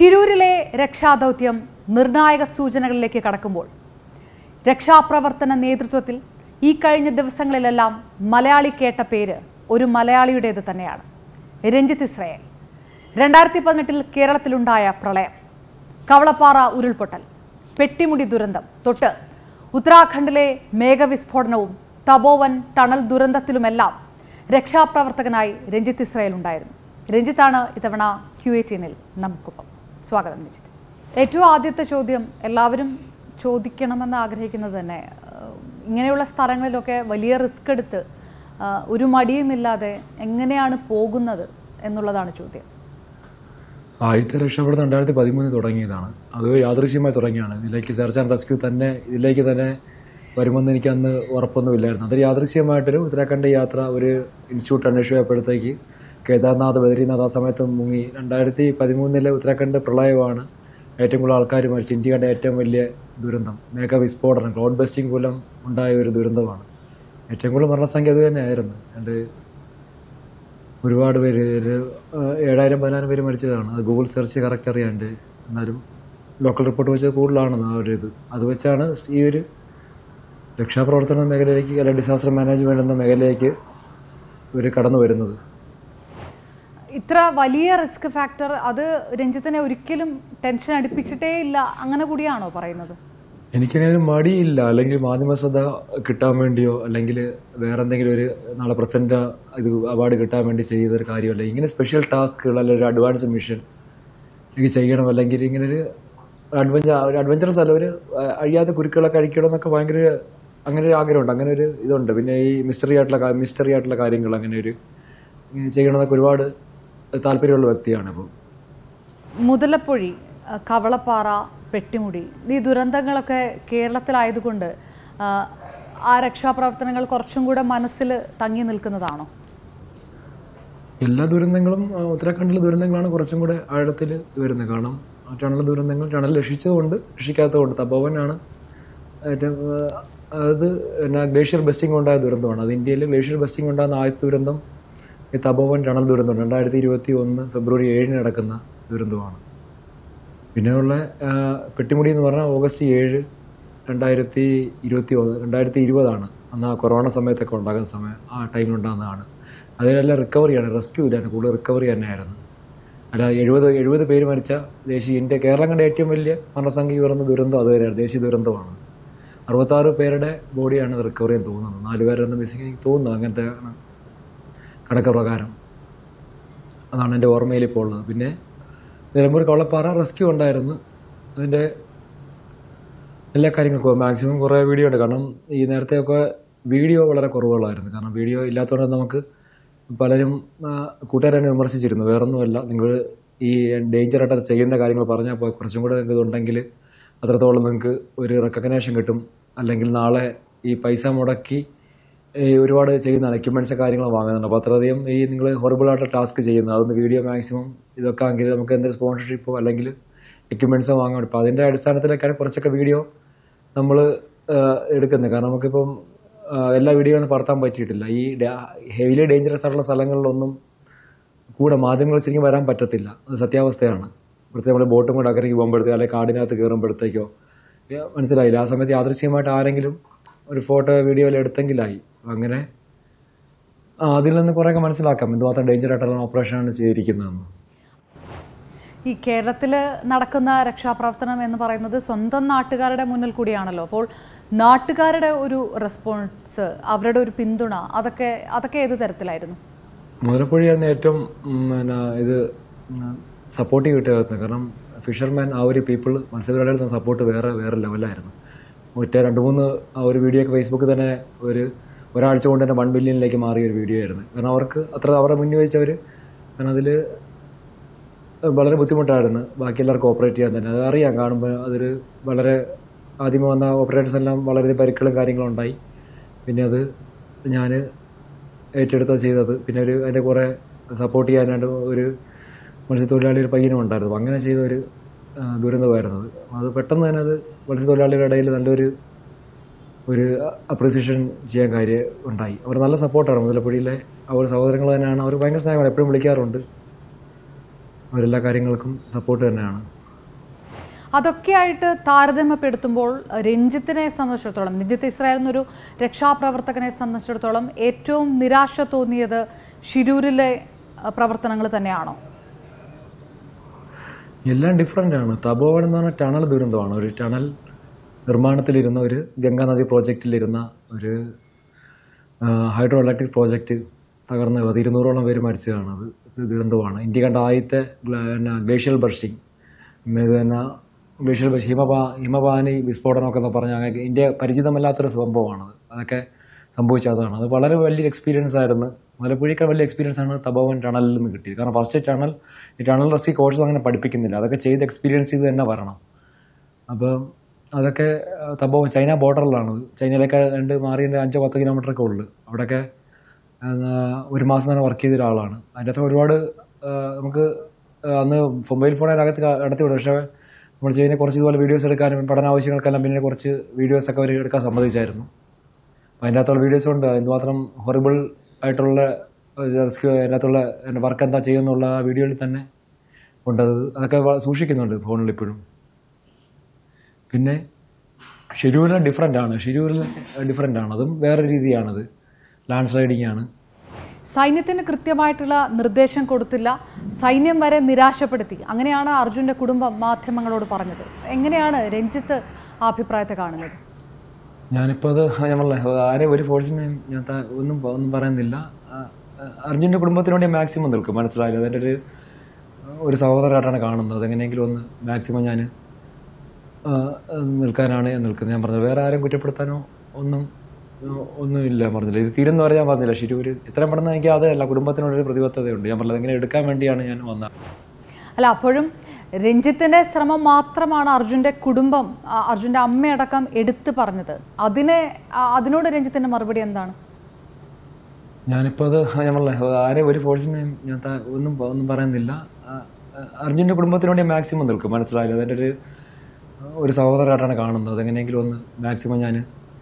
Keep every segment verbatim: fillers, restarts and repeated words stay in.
ഷിരൂരിലെ രക്ഷാദൗത്യം നിർണായക സൂചനകളിലേക്ക് കടക്കുമ്പോൾ രക്ഷാപ്രവർത്തന നേതൃത്വത്തിൽ ഈ കഴിഞ്ഞ ദിവസങ്ങളിലെല്ലാം മലയാളി കേട്ട പേര് ഒരു മലയാളിയുടേത് തന്നെയാണ്. രഞ്ജിത്ത് ഇസ്രായേൽ. രണ്ടായിരത്തി പതിനെട്ടിൽ കേരളത്തിലുണ്ടായ പ്രളയം, കവളപ്പാറ ഉരുൾപൊട്ടൽ, പെട്ടിമുടി ദുരന്തം തൊട്ട് ഉത്തരാഖണ്ഡിലെ മേഘവിസ്ഫോടനവും തപോവൻ ടണൽ ദുരന്തത്തിലുമെല്ലാം രക്ഷാപ്രവർത്തകനായി രഞ്ജിത്ത് ഇസ്രായേൽ ഉണ്ടായിരുന്നു. രഞ്ജിത്താണ് ഇത്തവണ ക്യു എയ്റ്റീനിൽ നമുക്കൊപ്പം. സ്വാഗതം രഞ്ജിത്ത്. ഏറ്റവും ആദ്യത്തെ ചോദ്യം എല്ലാവരും ചോദിക്കണമെന്ന് ആഗ്രഹിക്കുന്നത് തന്നെ, ഇങ്ങനെയുള്ള സ്ഥലങ്ങളിലൊക്കെ വലിയ റിസ്ക് എടുത്ത് ഒരു മടിയുമില്ലാതെ എങ്ങനെയാണ് പോകുന്നത് എന്നുള്ളതാണ് ചോദ്യം. ആദ്യത്തെ രക്ഷപ്പെടുത്തൽ രണ്ടായിരത്തി പതിമൂന്നിൽ തുടങ്ങിയതാണ്. അത് യാദൃശ്യമായി തുടങ്ങിയാണ്. ഇതിലേക്ക് സെർച്ച് ആൻഡ് റെസ്ക്യൂ തന്നെ ഇതിലേക്ക് തന്നെ വരുമെന്ന് എനിക്ക് അന്ന് ഉറപ്പൊന്നുമില്ലായിരുന്നു. അതൊരു യാദൃശ്യമായിട്ടൊരു ഉത്തരാഖണ്ഡ് യാത്ര ഒരു ഇൻസ്റ്റിറ്റ്യൂട്ട് അന്വേഷിച്ചപ്പോഴത്തേക്ക് കേദാർനാഥ്, ബദ്രീനാഥ് ആ സമയത്ത് മുങ്ങി. രണ്ടായിരത്തി പതിമൂന്നിലെ ഉത്തരാഖണ്ഡ് പ്രളയമാണ് ഏറ്റവും കൂടുതൽ ആൾക്കാർ മരിച്ചു. ഇന്ത്യ കണ്ട ഏറ്റവും വലിയ ദുരന്തം, മേഘവിസ്ഫോടനം, ക്ലൗഡ് ബസ്റ്റിംഗ് മൂലം ഉണ്ടായ ഒരു ദുരന്തമാണ്. ഏറ്റവും കൂടുതൽ മരണസംഖ്യ അത് തന്നെയായിരുന്നു. എൻ്റെ ഒരുപാട് പേര്, ഒരു ഏഴായിരം പതിനായിരം പേര് മരിച്ചതാണ്. അത് ഗൂഗിൾ സെർച്ച് കറക്റ്റ് അറിയാണ്ട്, എന്നാലും ലോക്കൽ റിപ്പോർട്ട് വെച്ച് കൂടുതലാണെന്ന് ആ ഒരു ഇത് അത് വെച്ചാണ് ഈ ഒരു രക്ഷാപ്രവർത്തന മേഖലയിലേക്ക് അല്ലെങ്കിൽ ഡിസാസ്റ്റർ മാനേജ്മെൻറ്റ് എന്ന മേഖലയിലേക്ക് ഇവർ കടന്നു വരുന്നത്. ഇത്ര വലിയ റിസ്ക് ഫാക്ടർ അത് രഞ്ജിത്തിനെ ഒരിക്കലും ടെൻഷൻ അടുപ്പിച്ചിട്ടേ ഇല്ല, അങ്ങനെ കൂടിയാണോ പറയുന്നത്? എനിക്കങ്ങനെ മടിയില്ല, അല്ലെങ്കിൽ മാധ്യമ ശ്രദ്ധ കിട്ടാൻ വേണ്ടിയോ അല്ലെങ്കിൽ വേറെ എന്തെങ്കിലും ഒരു നാളെ പ്രസന്റ് ഇത് അവാർഡ് കിട്ടാൻ വേണ്ടി ചെയ്തൊരു കാര്യമല്ല. ഇങ്ങനെ സ്പെഷ്യൽ ടാസ്കുകൾ അല്ലെങ്കിൽ ഒരു അഡ്വാൻസ് മിഷൻ എനിക്ക് ചെയ്യണം, അല്ലെങ്കിൽ ഇങ്ങനെ ഒരു അഡ്വഞ്ചർ ഒരു അഡ്വഞ്ചറസ് അല്ല, ഒരു അഴിയാത്ത കുരുക്കളൊക്കെ അഴിക്കണം എന്നൊക്കെ ഭയങ്കര അങ്ങനെ ഒരു ആഗ്രഹമുണ്ട്, അങ്ങനെ ഒരു ഇതുണ്ട്. പിന്നെ ഈ മിസ്റ്ററി ആയിട്ടുള്ള മിസ്റ്ററി ആയിട്ടുള്ള കാര്യങ്ങൾ അങ്ങനെ ഒരു ചെയ്യണമെന്നൊക്കെ ഒരുപാട് താല്പര്യമുള്ള വ്യക്തിയാണ്. ഇപ്പോൾ മുതലപ്പൊഴി, കവളപ്പാറ, പെട്ടിമുടി ഈ ദുരന്തങ്ങളൊക്കെ കേരളത്തിലായതുകൊണ്ട് ആ രക്ഷാപ്രവർത്തനങ്ങൾ കുറച്ചും കൂടെ മനസ്സിൽ തങ്ങി നിൽക്കുന്നതാണോ? എല്ലാ ദുരന്തങ്ങളും ഉത്തരാഖണ്ഡിലെ ദുരന്തങ്ങളാണ് കുറച്ചും കൂടെ ആഴത്തിൽ വരുന്നത്. കാരണം ടണൽ ദുരന്തങ്ങൾ ടണൽ രക്ഷിച്ചതുകൊണ്ട് രക്ഷിക്കാത്തതുകൊണ്ട് തപോവനാണ് ഏറ്റവും അത് എന്നാ ഗ്ലേഷ്യർ ബസ്റ്റിംഗ് ഉണ്ടായ ദുരന്തമാണ്. അത് ഇന്ത്യയിൽ ഗ്ലേഷ്യർ ബസ്റ്റിംഗ് ഉണ്ടാകുന്ന ആദ്യത്തെ ദുരന്തം ഈ തപോവൻ ടണൽ ദുരന്തം രണ്ടായിരത്തി ഇരുപത്തി ഒന്ന് ഫെബ്രുവരി ഏഴിന് നടക്കുന്ന ദുരന്തമാണ്. പിന്നെയുള്ള പെട്ടിമുടി എന്ന് പറഞ്ഞാൽ ഓഗസ്റ്റ് ഏഴ് രണ്ടായിരത്തി ഇരുപത്തി ഒന്ന് രണ്ടായിരത്തി ഇരുപതാണ് അന്ന് ആ കൊറോണ സമയത്തൊക്കെ ഉണ്ടാകുന്ന സമയം, ആ ടൈമിലുണ്ടാകുന്നതാണ്. അതിനെല്ലാം റിക്കവറിയാണ്, റെസ്ക്യൂ ഇല്ലായിരുന്നു, കൂടുതൽ റിക്കവറി തന്നെയായിരുന്നു. അല്ല എഴുപത് എഴുപത് പേര് മരിച്ച ദേശീയ ഇന്ത്യ കേരളം കണ്ട ഏറ്റവും വലിയ മരണസംഖ്യ ഉയർന്ന ദുരന്തം അത് തന്നെയാണ്, ദേശീയ ദുരന്തമാണ്. അറുപത്താറ് പേരുടെ ബോഡിയാണ് റിക്കവറി എന്ന് തോന്നുന്നത്. നാല് പേരൊന്നും മിസ്സിങ് എനിക്ക് തോന്നുന്നത്, അങ്ങനത്തെ കണക്ക് പ്രകാരം. അതാണ് എൻ്റെ ഓർമ്മയിൽ ഇപ്പോൾ ഉള്ളത്. പിന്നെ നിലമ്പൂർ കവളപ്പാറ റെസ്ക്യൂ ഉണ്ടായിരുന്നു. അതിൻ്റെ എല്ലാ കാര്യങ്ങൾക്കും മാക്സിമം കുറേ വീഡിയോ ഉണ്ട്. കാരണം ഈ നേരത്തെയൊക്കെ വീഡിയോ വളരെ കുറവുകളായിരുന്നു. കാരണം വീഡിയോ ഇല്ലാത്തതുകൊണ്ട് നമുക്ക് പലരും കൂട്ടുകാരെന്നെ വിമർശിച്ചിരുന്നു. വേറൊന്നുമല്ല, നിങ്ങൾ ഈ ഡേഞ്ചറായിട്ട് ചെയ്യുന്ന കാര്യങ്ങൾ പറഞ്ഞാൽ കുറച്ചും കൂടെ നിങ്ങൾക്ക് ഇതുണ്ടെങ്കിൽ അത്രത്തോളം നിങ്ങൾക്ക് ഒരു റെക്കഗ്നേഷൻ കിട്ടും. അല്ലെങ്കിൽ നാളെ ഈ പൈസ മുടക്കി ഈ ഒരുപാട് ചെയ്യുന്നതാണ്, എക്യുപ്മെൻറ്റ്സ് കാര്യങ്ങൾ വാങ്ങുന്നുണ്ട്. അപ്പോൾ അത്രയധികം ഈ നിങ്ങൾ ഹൊറിബിളായിട്ടുള്ള ടാസ്ക് ചെയ്യുന്നത് അതൊന്ന് വീഡിയോ മാക്സിമം ഇതൊക്കെ ആണെങ്കിൽ നമുക്ക് എന്തെങ്കിലും സ്പോൺസർഷിപ്പോ അല്ലെങ്കിൽ എക്യുപ്മെൻറ്റ്സോ വാങ്ങാൻ പറ്റും. അപ്പോൾ അതിൻ്റെ അടിസ്ഥാനത്തിലൊക്കെയാണ് കുറച്ചൊക്കെ വീഡിയോ നമ്മൾ എടുക്കുന്നത്. കാരണം നമുക്കിപ്പം എല്ലാ വീഡിയോ ഒന്നും പകർത്താൻ പറ്റിയിട്ടില്ല. ഈ ഹെവിലി ഡേഞ്ചറസ് ആയിട്ടുള്ള സ്ഥലങ്ങളിലൊന്നും കൂടെ മാധ്യമങ്ങൾ ശരിക്കും വരാൻ പറ്റത്തില്ല, അത് സത്യാവസ്ഥയാണ്. പ്രത്യേകം നമ്മൾ ബോട്ടും കൂടെ അക്കരയ്ക്ക് പോകുമ്പോഴത്തേക്കോ അല്ലെങ്കിൽ കാടിനകത്ത് കയറുമ്പോഴത്തേക്കോ മനസ്സിലായില്ല. ആ സമയത്ത് യാദൃശ്ചികമായിട്ട് ആരെങ്കിലും ഒരു ഫോട്ടോ വീഡിയോ എല്ലാം എടുത്തെങ്കിലായി. അങ്ങനെ അതിൽ നിന്ന് കുറേയൊക്കെ മനസ്സിലാക്കാം എന്തുമാത്രം ഡേഞ്ചർ ആയിട്ടുള്ള ഓപ്പറേഷനാണ് ചെയ്തിരിക്കുന്നതെന്ന്. ഈ കേരളത്തിൽ നടക്കുന്ന രക്ഷാപ്രവർത്തനം എന്ന് പറയുന്നത് സ്വന്തം നാട്ടുകാരുടെ മുന്നിൽ കൂടിയാണല്ലോ. അപ്പോൾ നാട്ടുകാരുടെ ഒരു റെസ്പോൺസ്, അവരുടെ ഒരു പിന്തുണ, അതൊക്കെ അതൊക്കെ ഏത് തരത്തിലായിരുന്നു? മുതലപ്പൊഴിയാണ് ഏറ്റവും പിന്നെ ഇത് സപ്പോർട്ട് കിട്ടുന്നത്. കാരണം ഫിഷർമാൻ ആ ഒരു പീപ്പിൾ മത്സ്യത്തൊഴിലാളികളുടെ സപ്പോർട്ട് വേറെ വേറെ ലെവലായിരുന്നു. ഒറ്റ രണ്ട് മൂന്ന് ആ ഒരു വീഡിയോ ഒക്കെ ഫേസ്ബുക്കിൽ തന്നെ ഒരു ഒരാഴ്ച കൊണ്ട് തന്നെ വൺ മില്യണിലേക്ക് മാറിയ ഒരു വീഡിയോ ആയിരുന്നു. കാരണം അവർക്ക് അത്ര അവരെ മുന്നിൽ വെച്ചവർ, കാരണം അതിൽ വളരെ ബുദ്ധിമുട്ടായിരുന്നു ബാക്കി എല്ലാവർക്കും ഓപ്പറേറ്റ് ചെയ്യാൻ തന്നെ. അത് അറിയാം, കാണുമ്പോൾ അതൊരു വളരെ ആദ്യമേ വന്ന ഓപ്പറേറ്റേഴ്സ് എല്ലാം വളരെ പരിക്കുകളും കാര്യങ്ങളും ഉണ്ടായി. പിന്നെ അത് ഞാൻ ഏറ്റെടുത്ത ചെയ്തത്. പിന്നെ ഒരു അതിൻ്റെ കുറേ സപ്പോർട്ട് ചെയ്യാനായിട്ട് ഒരു മത്സ്യത്തൊഴിലാളി ഒരു പയ്യനും ഉണ്ടായിരുന്നു. അങ്ങനെ ചെയ്ത ഒരു ദുരന്തമായിരുന്നത്. അത് പെട്ടെന്ന് തന്നെ അത് മത്സ്യത്തൊഴിലാളികളുടെ ഇടയിൽ നല്ലൊരു ഒരു അപ്രീസിയേഷൻ ചെയ്യാൻ കാര്യം ഉണ്ടായി. അവർ നല്ല സപ്പോർട്ടാണ്. മുതലപ്പൊഴിയിലെ അവർ സഹോദരങ്ങൾ തന്നെയാണ്. അവർ ഭയങ്കര സ്നേഹമാണ്, എപ്പോഴും വിളിക്കാറുണ്ട്. അവരെല്ലാ കാര്യങ്ങൾക്കും സപ്പോർട്ട് തന്നെയാണ്. അതൊക്കെയായിട്ട് താരതമ്യപ്പെടുത്തുമ്പോൾ രഞ്ജിത്തിനെ സംബന്ധിച്ചിടത്തോളം, രഞ്ജിത്ത് ഇസ്രായേൽ എന്നൊരു രക്ഷാപ്രവർത്തകനെ സംബന്ധിച്ചിടത്തോളം ഏറ്റവും നിരാശ തോന്നിയത് ഷിരൂരിലെ പ്രവർത്തനങ്ങൾ തന്നെയാണോ? എല്ലാം ഡിഫറൻ്റ് ആണ്. തപോവൻ എന്ന് പറഞ്ഞാൽ ടണൽ ദുരന്തമാണ്. ഒരു ടണൽ നിർമ്മാണത്തിലിരുന്ന, ഒരു ഗംഗാനദി പ്രോജക്റ്റിലിരുന്ന ഒരു ഹൈഡ്രോ ഇലക്ട്രിക് പ്രോജക്റ്റ് തകർന്ന് പതിരുന്നൂറോളം പേര് മരിച്ചതാണ്. അത് ദുരന്തമാണ്. ഇന്ത്യ കണ്ട ആദ്യത്തെ ഗ്ലേഷ്യൽ ബർസ്റ്റിംഗ്, പിന്നെ ഗ്ലേഷ്യൽ ബർസ്റ്റ് ഹിമപാ ഹിമപാനി വിസ്ഫോടനമൊക്കെ എന്ന് പറഞ്ഞാൽ ഇന്ത്യ പരിചിതമല്ലാത്തൊരു സംഭവമാണത്. അതൊക്കെ സംഭവിച്ചതാണ്. അത് വളരെ വലിയൊരു എക്സ്പീരിയൻസ് ആയിരുന്നു. മലപ്പുഴയ്ക്ക് വലിയ എക്സ്പീരിയൻസ് ആണ് തപോവൻ ടണലിൽ നിന്ന് കിട്ടിയത്. കാരണം ഫസ്റ്റ് ടണൽ ഈ ടണൽ റെസ്ക്യൂ കോഴ്സ് അങ്ങനെ പഠിപ്പിക്കുന്നില്ല. അതൊക്കെ ചെയ്ത് എക്സ്പീരിയൻസ് ചെയ്ത് തന്നെ വരണം. അപ്പം അതൊക്കെ തപോവൻ ചൈന ബോർഡറിലാണ്. ചൈനയിലേക്ക് രണ്ട് മാറി അഞ്ചോ പത്ത് കിലോമീറ്ററൊക്കെ ഉള്ളു. അവിടെയൊക്കെ ഒരു മാസം തന്നെ വർക്ക് ചെയ്ത ഒരാളാണ്. അതിൻ്റെ അകത്ത് ഒരുപാട് നമുക്ക് അന്ന് മൊബൈൽ ഫോൺ അതിനകത്ത് നടത്തി വിടും. പക്ഷേ നമ്മൾ ചെയ്യുന്ന കുറച്ച് ഇതുപോലെ വീഡിയോസ് എടുക്കാനും പഠനാവശ്യങ്ങൾക്കെല്ലാം പിന്നെ കുറച്ച് വീഡിയോസൊക്കെ അവർ എടുക്കാൻ സമ്മതിച്ചായിരുന്നു. അപ്പോൾ അതിൻ്റെ അകത്തുള്ള വീഡിയോസ് ഉണ്ട്. എന്തുമാത്രം ഹൊറിബിൾ ആയിട്ടുള്ള റെസ്ക്യൂ അതിനകത്തുള്ള വർക്ക് എന്താ ചെയ്യുന്നുള്ള ആ വീഡിയോയിൽ തന്നെ ഉണ്ട്. അത് അതൊക്കെ സൂക്ഷിക്കുന്നുണ്ട് ഫോണിൽ ഇപ്പോഴും. പിന്നെ ഷിരൂരിൽ ഡിഫറൻ്റ് ആണ്. ഷിരൂരിൽ ഡിഫറൻ്റ് ആണ്. അതും വേറെ രീതിയാണത്. ലാൻഡ് സ്ലൈഡിങ് ആണ്. സൈന്യത്തിന് കൃത്യമായിട്ടുള്ള നിർദ്ദേശം കൊടുത്തില്ല, സൈന്യം വരെ നിരാശപ്പെടുത്തി, അങ്ങനെയാണ് അർജുൻ്റെ കുടുംബം മാധ്യമങ്ങളോട് പറഞ്ഞത്. എങ്ങനെയാണ് രഞ്ജിത്ത് ആ അഭിപ്രായത്തെ കാണുന്നത്? ഞാനിപ്പോൾ അത് നമ്മളെ ആരെയും ഒരു ഫോഴ്സിനെയും ഞാൻ ഒന്നും ഒന്നും പറയുന്നില്ല. അർജുൻ്റെ കുടുംബത്തിന് വേണ്ടി മാക്സിമം നിൽക്കും. മനസ്സിലായില്ല, അതിൻ്റെ ഒരു ഒരു സഹോദരമായിട്ടാണ് കാണുന്നത്. അതെങ്ങനെയെങ്കിലും ഒന്ന് മാക്സിമം ഞാൻ നിൽക്കാനാണ് ഞാൻ നിൽക്കുന്നത്. ഞാൻ പറഞ്ഞത് വേറെ ആരും കുറ്റപ്പെടുത്താനോ ഒന്നും ഒന്നുമില്ല. പറഞ്ഞില്ല ഇത് തീരെന്ന് പറയാൻ പറഞ്ഞില്ല. ഷിരൂര് ഇത്രയും പെട്ടെന്ന് എനിക്ക് അതല്ല, കുടുംബത്തിനോടൊരു പ്രതിബദ്ധതയുണ്ട്. ഞാൻ പറഞ്ഞത് എങ്ങനെ എടുക്കാൻ വേണ്ടിയാണ് ഞാൻ വന്നത്. അല്ല, അപ്പോഴും രഞ്ജിത്തിൻ്റെ ശ്രമം മാത്രമാണ് അർജുൻ്റെ കുടുംബം, അർജുൻ്റെ അമ്മയടക്കം എടുത്തു പറഞ്ഞത്. അതിനെ അതിനോട് രഞ്ജിത്തിൻ്റെ മറുപടി എന്താണ്? ഞാനിപ്പോൾ അത് നമ്മളെ ആരെയും ഒരു ഫോഴ്സിനെയും ഞാൻ ഒന്നും ഒന്നും പറയുന്നില്ല. അർജുൻ്റെ കുടുംബത്തിന് വേണ്ടി മാക്സിമം നിൽക്കും. മനസ്സിലായില്ല, അതിൻ്റെ ഒരു ഒരു സഹോദരമായിട്ടാണ് കാണുന്നത്. അതെങ്ങനെയെങ്കിലും ഒന്ന് മാക്സിമം ഞാൻ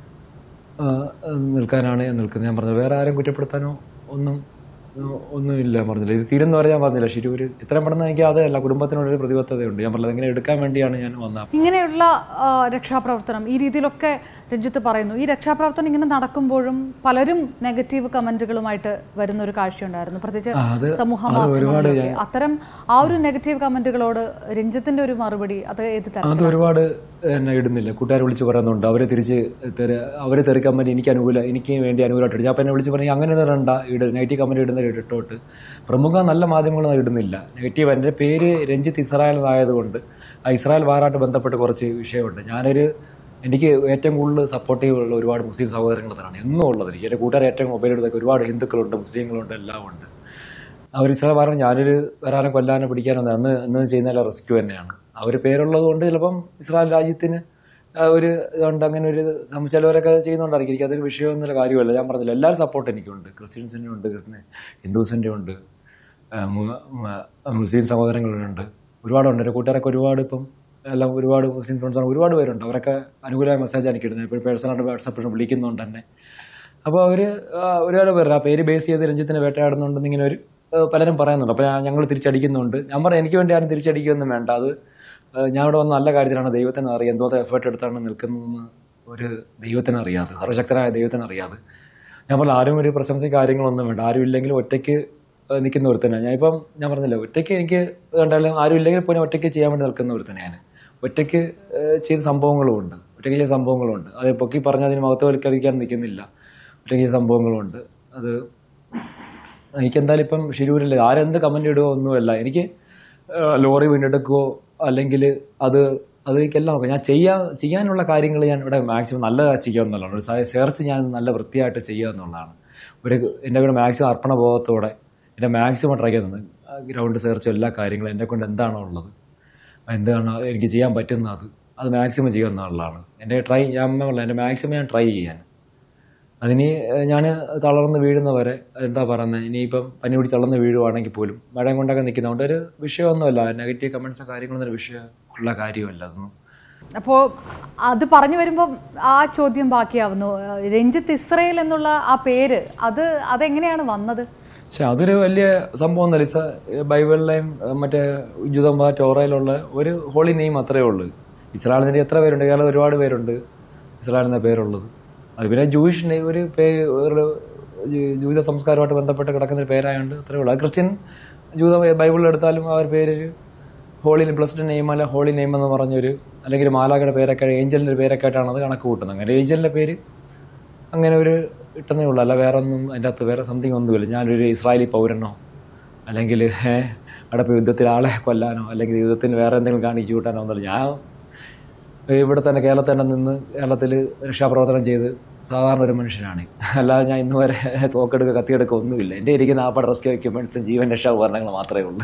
നിൽക്കാനാണ് ഞാൻ നിൽക്കുന്നത്. ഞാൻ പറഞ്ഞത് വേറെ ആരും കുറ്റപ്പെടുത്താനോ ഒന്നും ഒന്നുമില്ല. പറഞ്ഞില്ല ഇത് തീരെന്ന് പറയാൻ പറഞ്ഞില്ല. ഷിരൂര് ഇത്രയും പെട്ടെന്ന് എനിക്ക് അതല്ല, കുടുംബത്തിനോടൊരു പ്രതിബദ്ധതയുണ്ട്. ഞാൻ പറഞ്ഞത് എങ്ങനെ എടുക്കാൻ വേണ്ടിയാണ് ഞാൻ വന്നത്. ഇങ്ങനെയുള്ള രക്ഷാപ്രവർത്തനം ഈ രീതിയിലൊക്കെ രഞ്ജിത്ത് പറയുന്നു. ഈ രക്ഷാപ്രവർത്തനം ഇങ്ങനെ നടക്കുമ്പോഴും പലരും നെഗറ്റീവ് കമന്റുകളുമായിട്ട് വരുന്ന ഒരു കാഴ്ചയുണ്ടായിരുന്നു, പ്രത്യേകിച്ച് സമൂഹ മാധ്യമങ്ങളിലൊക്കെ. അത്തരം ആ ഒരു നെഗറ്റീവ് കമന്റുകളോട് രഞ്ജിത്തിന്റെ ഒരു മറുപടി അത് ഏത് തരം? അത് ഒരുപാട് എന്നെ ഇടുന്നില്ല. കൂട്ടുകാരെ വിളിച്ച് പറയുന്നുണ്ട്, അവരെ തിരിച്ച് അവരെ തെറി കമന്റ് എനിക്ക് അനുകൂല എനിക്ക് വേണ്ടി അനുകൂലമായിട്ട് ഞാൻ എന്നെ വിളിച്ച് പറഞ്ഞാൽ അങ്ങനെ ഇടണ്ട, ഇട് നെഗറ്റീവ് കമന്റ് ഇടുന്ന ഇട്ടോട്ട്. പ്രമുഖ നല്ല മാധ്യമങ്ങളൊന്നും ഇടുന്നില്ല നെഗറ്റീവ്. എൻ്റെ പേര് രഞ്ജിത്ത് ഇസ്രായേൽ എന്നായതുകൊണ്ട് ആ ഇസ്രായേൽ വാറായിട്ട് ബന്ധപ്പെട്ട് കുറച്ച് വിഷയമുണ്ട്. ഞാനൊരു എനിക്ക് ഏറ്റവും കൂടുതൽ സപ്പോർട്ടീവ് ഉള്ള ഒരുപാട് മുസ്ലിം സഹോദരങ്ങൾ തന്നെയാണ് എന്നും ഉള്ളത്. എനിക്ക് എൻ്റെ കൂട്ടുകാർ ഏറ്റവും മൊബൈൽ എടുത്തൊക്കെ ഒരുപാട് ഹിന്ദുക്കളുണ്ട്, മുസ്ലിങ്ങളുണ്ട്, എല്ലാം ഉണ്ട്. അവർ ഇസ്രായേൽ വാറാണ്. ഞാനൊരു വരാനും കൊല്ലാനോ പിടിക്കാനോ അന്ന് അന്ന് ചെയ്യുന്ന റെസ്ക്യൂ തന്നെയാണ്. അവർ പേരുള്ളത് കൊണ്ട് ചിലപ്പം ഇസ്രായേൽ രാജ്യത്തിന് ഒരു ഇതുണ്ട്, അങ്ങനെ ഒരു ചിലവരൊക്കെ ചെയ്യുന്നുണ്ടായിരിക്കും. എനിക്ക് അതൊരു വിഷയമൊന്നുമില്ല, കാര്യമല്ല. ഞാൻ പറഞ്ഞില്ല, എല്ലാവരും സപ്പോർട്ട് എനിക്കുണ്ട്. ക്രിസ്ത്യൻസിൻ്റെ ഉണ്ട്, ക്രിസ്ത്യൻ ഹിന്ദുസിൻ്റെ ഉണ്ട്, മുസ്ലിം സഹോദരങ്ങളുണ്ട്, ഒരുപാടുണ്ട്. എൻ്റെ കൂട്ടുകാരൊക്കെ ഒരുപാട് ഇപ്പം എല്ലാം ഒരുപാട് മുസ്ലിം ഫ്രണ്ട്സാണ്, ഒരുപാട് പേരുണ്ട്. അവരൊക്കെ അനുകൂലമായ മെസ്സേജ് എനിക്ക് ഇടുന്നത്. ഇപ്പോൾ പേഴ്സണലായിട്ട് വാട്സപ്പിൽ വിളിക്കുന്നുണ്ട് തന്നെ. അപ്പോൾ അവർ ഒരുപാട് പേര് ആ പേര് ബേസ് ചെയ്ത് രഞ്ജിത്തിനെ വേട്ടയാടുന്നുണ്ടെന്ന് ഇങ്ങനെ ഒരു പലരും പറയുന്നുണ്ട്. അപ്പോൾ ഞങ്ങൾ തിരിച്ചടിക്കുന്നുണ്ട്. ഞാൻ പറയാം, എനിക്ക് വേണ്ടി ആരും തിരിച്ചടിക്കുകയൊന്നും വേണ്ട. അത് ഞാൻ ഇവിടെ വന്ന നല്ല കാര്യത്തിലാണ്. ദൈവത്തിന് അറിയാം എന്തോ എഫേർട്ട് എടുത്താണ് നിൽക്കുന്നതെന്ന് ഒരു ദൈവത്തിന് അറിയാതെ, സർവശക്തനായ ദൈവത്തിന് അറിയാതെ. ഞാൻ പറഞ്ഞ ആരും ഒരു പ്രശംസ കാര്യങ്ങളൊന്നും വേണ്ട. ആരും ഇല്ലെങ്കിലും ഒറ്റയ്ക്ക് നിൽക്കുന്ന ഒരുത്തനാണ് ഞാൻ. ഇപ്പം ഞാൻ പറഞ്ഞില്ല, ഒറ്റയ്ക്ക് എനിക്ക് കണ്ടാലും ആരും ഇല്ലെങ്കിൽ പോലും ഒറ്റയ്ക്ക് ചെയ്യാൻ വേണ്ടി നിൽക്കുന്ന ഒരുത്തനെയാണ്. ഒറ്റയ്ക്ക് ചെയ്ത സംഭവങ്ങളുമുണ്ട്, ഒറ്റയ്ക്ക് ചെയ്ത സംഭവങ്ങളുണ്ട്. അത് പൊക്കി പറഞ്ഞാൽ അതിന് മഹത്വവൽക്കരിക്കാൻ നിൽക്കുന്നില്ല. ഒറ്റയ്ക്ക് ചെയ്ത സംഭവങ്ങളുണ്ട്. അത് എനിക്കെന്തായാലും ഇപ്പം ഷിരൂരിൽ ആരെന്ത് കമൻ്റ് ഇടുകയോ ഒന്നുമല്ല. എനിക്ക് ലോറി വീണ്ടെടുക്കുകയോ അല്ലെങ്കിൽ അത് അത് എനിക്കെല്ലാം നോക്കാം. ഞാൻ ചെയ്യാൻ ചെയ്യാനുള്ള കാര്യങ്ങൾ ഞാൻ ഇവിടെ മാക്സിമം നല്ലതാണ് ചെയ്യുക എന്നുള്ളതാണ്. ഒരു സെർച്ച് ഞാൻ നല്ല വൃത്തിയായിട്ട് ചെയ്യുക എന്നുള്ളതാണ്. ഒരു എൻ്റെ കൂടെ മാക്സിമം അർപ്പണബോധത്തോടെ എൻ്റെ മാക്സിമം ട്രൈ ചെയ്യുന്നത്. ഗ്രൗണ്ട് സെർച്ചും എല്ലാ കാര്യങ്ങളും എന്നെ കൊണ്ട് എന്താണോ ഉള്ളത്, എന്താണ് എനിക്ക് ചെയ്യാൻ പറ്റുന്നത്, അത് അത് മാക്സിമം ചെയ്യുക എന്നുള്ളതാണ് എൻ്റെ ട്രൈ. ഞാൻ ഉള്ള എൻ്റെ മാക്സിമം ഞാൻ ട്രൈ ചെയ്യാൻ. അതിന് ഞാൻ തളർന്ന് വീഴുന്നവരെ എന്താ പറയുന്നത്, ഇനിയിപ്പം പനി പിടിച്ച് തളർന്ന് വീഴുവാണെങ്കിൽ പോലും മഴയും കൊണ്ടൊക്കെ നിൽക്കുന്നതുകൊണ്ട് ഒരു വിഷയമൊന്നുമല്ല. നെഗറ്റീവ് കമൻറ്റ്സോ കാര്യങ്ങളൊന്നും ഒരു വിഷയമുള്ള കാര്യമല്ല അതൊന്നും. അപ്പോൾ അത് പറഞ്ഞു വരുമ്പോൾ ആ ചോദ്യം ബാക്കിയാവുന്നു. രഞ്ജിത്ത് ഇസ്രായേൽ എന്നുള്ള ആ പേര് അത് അതെങ്ങനെയാണ് വന്നത്? പക്ഷെ അതൊരു വലിയ സംഭവം ഒന്നുമില്ല. ബൈബിളിലെയും മറ്റേ ജൂതമ്പ ടോറയിലുള്ള ഒരു ഹോളി നെയിം അത്രയേ ഉള്ളൂ. ഇസ്രായേലിൻ്റെ എത്ര പേരുണ്ട്? കേരളം ഒരുപാട് പേരുണ്ട് ഇസ്രായേൽ എന്ന പേരുള്ളത്. അത് പിന്നെ ജൂയിഷ് ഒരു പേര് ഒരു ജൂത സംസ്കാരമായിട്ട് ബന്ധപ്പെട്ട് കിടക്കുന്ന ഒരു പേരായതുകൊണ്ട് അത്രയേ ഉള്ളൂ. അത് ക്രിസ്ത്യൻ ജൂത ബൈബിളിൽ എടുത്താലും ആ ഒരു പേര് ഹോളി ബ്ലസ്ഡ് നെയിം അല്ല ഹോളി നെയിം എന്ന് പറഞ്ഞൊരു അല്ലെങ്കിൽ മാലാഖയുടെ പേരൊക്കെ ഏഞ്ചലിൻ്റെ പേരൊക്കെ ആയിട്ടാണ് അത് കണക്ക് കൂട്ടുന്നത്. അങ്ങനെ ഏഞ്ചലിൻ്റെ പേര് അങ്ങനെ ഒരു ഇട്ടുന്നേ ഉള്ളൂ. അല്ല വേറെ ഒന്നും അതിൻ്റെ അകത്ത് വേറെ സംതിങ് ഒന്നുമില്ല. ഞാനൊരു ഇസ്രായേലി പൗരനോ അല്ലെങ്കിൽ അടപ്പ് യുദ്ധത്തിൽ ആളെ കൊല്ലാനോ അല്ലെങ്കിൽ യുദ്ധത്തിന് വേറെ എന്തെങ്കിലും കാണിച്ചു കൂട്ടാനോ ഒന്നുമില്ല. ഞാൻ ഇവിടെ തന്നെ കേരളത്തിൽ തന്നെ നിന്ന് കേരളത്തിൽ രക്ഷാപ്രവർത്തനം ചെയ്ത് സാധാരണ ഒരു മനുഷ്യനാണ്. അല്ലാതെ ഞാൻ ഇന്ന് വരെ തോക്കെടുക്കുക കത്തിയെടുക്കുക ഒന്നുമില്ല. എൻ്റെ ഇരിക്കുന്ന ആപ്പാട് റെസ്ക്യൂ എക്യുപ്മെൻറ്റ്സും ജീവൻ രക്ഷാ ഉപകരണങ്ങൾ മാത്രമേ ഉള്ളൂ.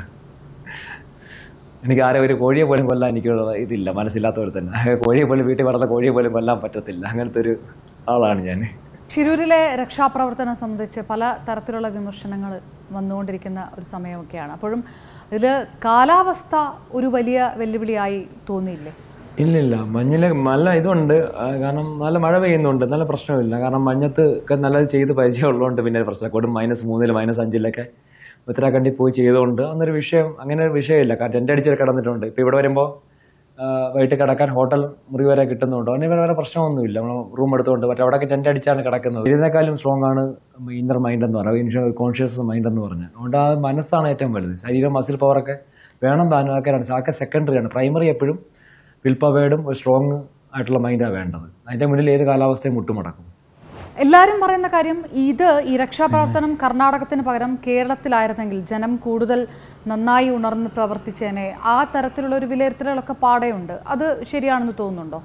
എനിക്ക് ആരെ ഒരു കോഴിയെ പോലും കൊല്ലാൻ എനിക്കുള്ള ഇതില്ല, മനസ്സില്ലാത്തവർ തന്നെ. കോഴിയെ പോലും വീട്ടിൽ വളർന്ന കോഴിയെ പോലും കൊല്ലാൻ പറ്റത്തില്ല. അങ്ങനത്തെ ഒരു ആളാണ് ഞാൻ. ഷിരൂരിലെ രക്ഷാപ്രവർത്തനം സംബന്ധിച്ച് പല തരത്തിലുള്ള വിമർശനങ്ങൾ വന്നുകൊണ്ടിരിക്കുന്ന ഒരു സമയമൊക്കെയാണ്. അപ്പോഴും ഇതിൽ കാലാവസ്ഥ ഒരു വലിയ വെല്ലുവിളിയായി തോന്നിയില്ലേ? ഇല്ലില്ല, മഞ്ഞിൽ നല്ല ഇതുണ്ട്. കാരണം നല്ല മഴ പെയ്യുന്നുണ്ട്, നല്ല പ്രശ്നമില്ല. കാരണം മഞ്ഞത്ത് ഒക്കെ നല്ലത് ചെയ്ത് പരിചയമുള്ളതുകൊണ്ട് പിന്നെ പ്രശ്നം കൊടും മൈനസ് മൂന്നിൽ മൈനസ് അഞ്ചിലൊക്കെ ഉത്തരാഖണ്ഡിൽ പോയി ചെയ്തുകൊണ്ട് അന്നൊരു വിഷയം അങ്ങനെ ഒരു വിഷയമില്ല. കാരണം ടെൻ്റ് അടിച്ച് കിടന്നിട്ടുണ്ട്. ഇപ്പോൾ ഇവിടെ വരുമ്പോൾ വൈകിട്ട് കിടക്കാൻ ഹോട്ടൽ മുറി വരെ കിട്ടുന്നുണ്ട്. അങ്ങനെ വേറെ പ്രശ്നമൊന്നുമില്ല. നമ്മൾ റൂം എടുത്തുകൊണ്ട് മറ്റേ അവിടെയൊക്കെ ടെൻ്റ് അടിച്ചാണ് കിടക്കുന്നത്. ഇതിനേക്കാളും സ്ട്രോങ് ആണ് ഇന്നർ മൈൻഡ് എന്ന് പറയുന്നത്, കോൺഷ്യസ് മൈൻഡ് എന്ന് പറഞ്ഞാൽ. അതുകൊണ്ട് ആ മനസ്സാണ് ഏറ്റവും വലുത്. ശരീരം മസിൽ പവറൊക്കെ വേണം താനും ആക്കാനാണ്. അതൊക്കെ സെക്കൻഡറിയാണ്. പ്രൈമറി എപ്പോഴും വിൽ പവേർഡും ഒരു സ്ട്രോങ് ആയിട്ടുള്ള മൈൻഡാണ് വേണ്ടത്. അതിൻ്റെ മുന്നിൽ ഏത് കാലാവസ്ഥയും മുട്ടുമടക്കും. എല്ലാവരും പറയുന്ന കാര്യം ഇത് ഈ രക്ഷാപ്രവർത്തനം കർണാടകത്തിന് പകരം കേരളത്തിലായിരുന്നെങ്കിൽ ജനം കൂടുതൽ നന്നായി ഉണർന്ന് പ്രവർത്തിച്ചേനെ. ആ തരത്തിലുള്ള ഒരു വിലയിരുത്തലുകളൊക്കെ പാടെയുണ്ട്. അത് ശരിയാണെന്ന് തോന്നുന്നുണ്ടോ?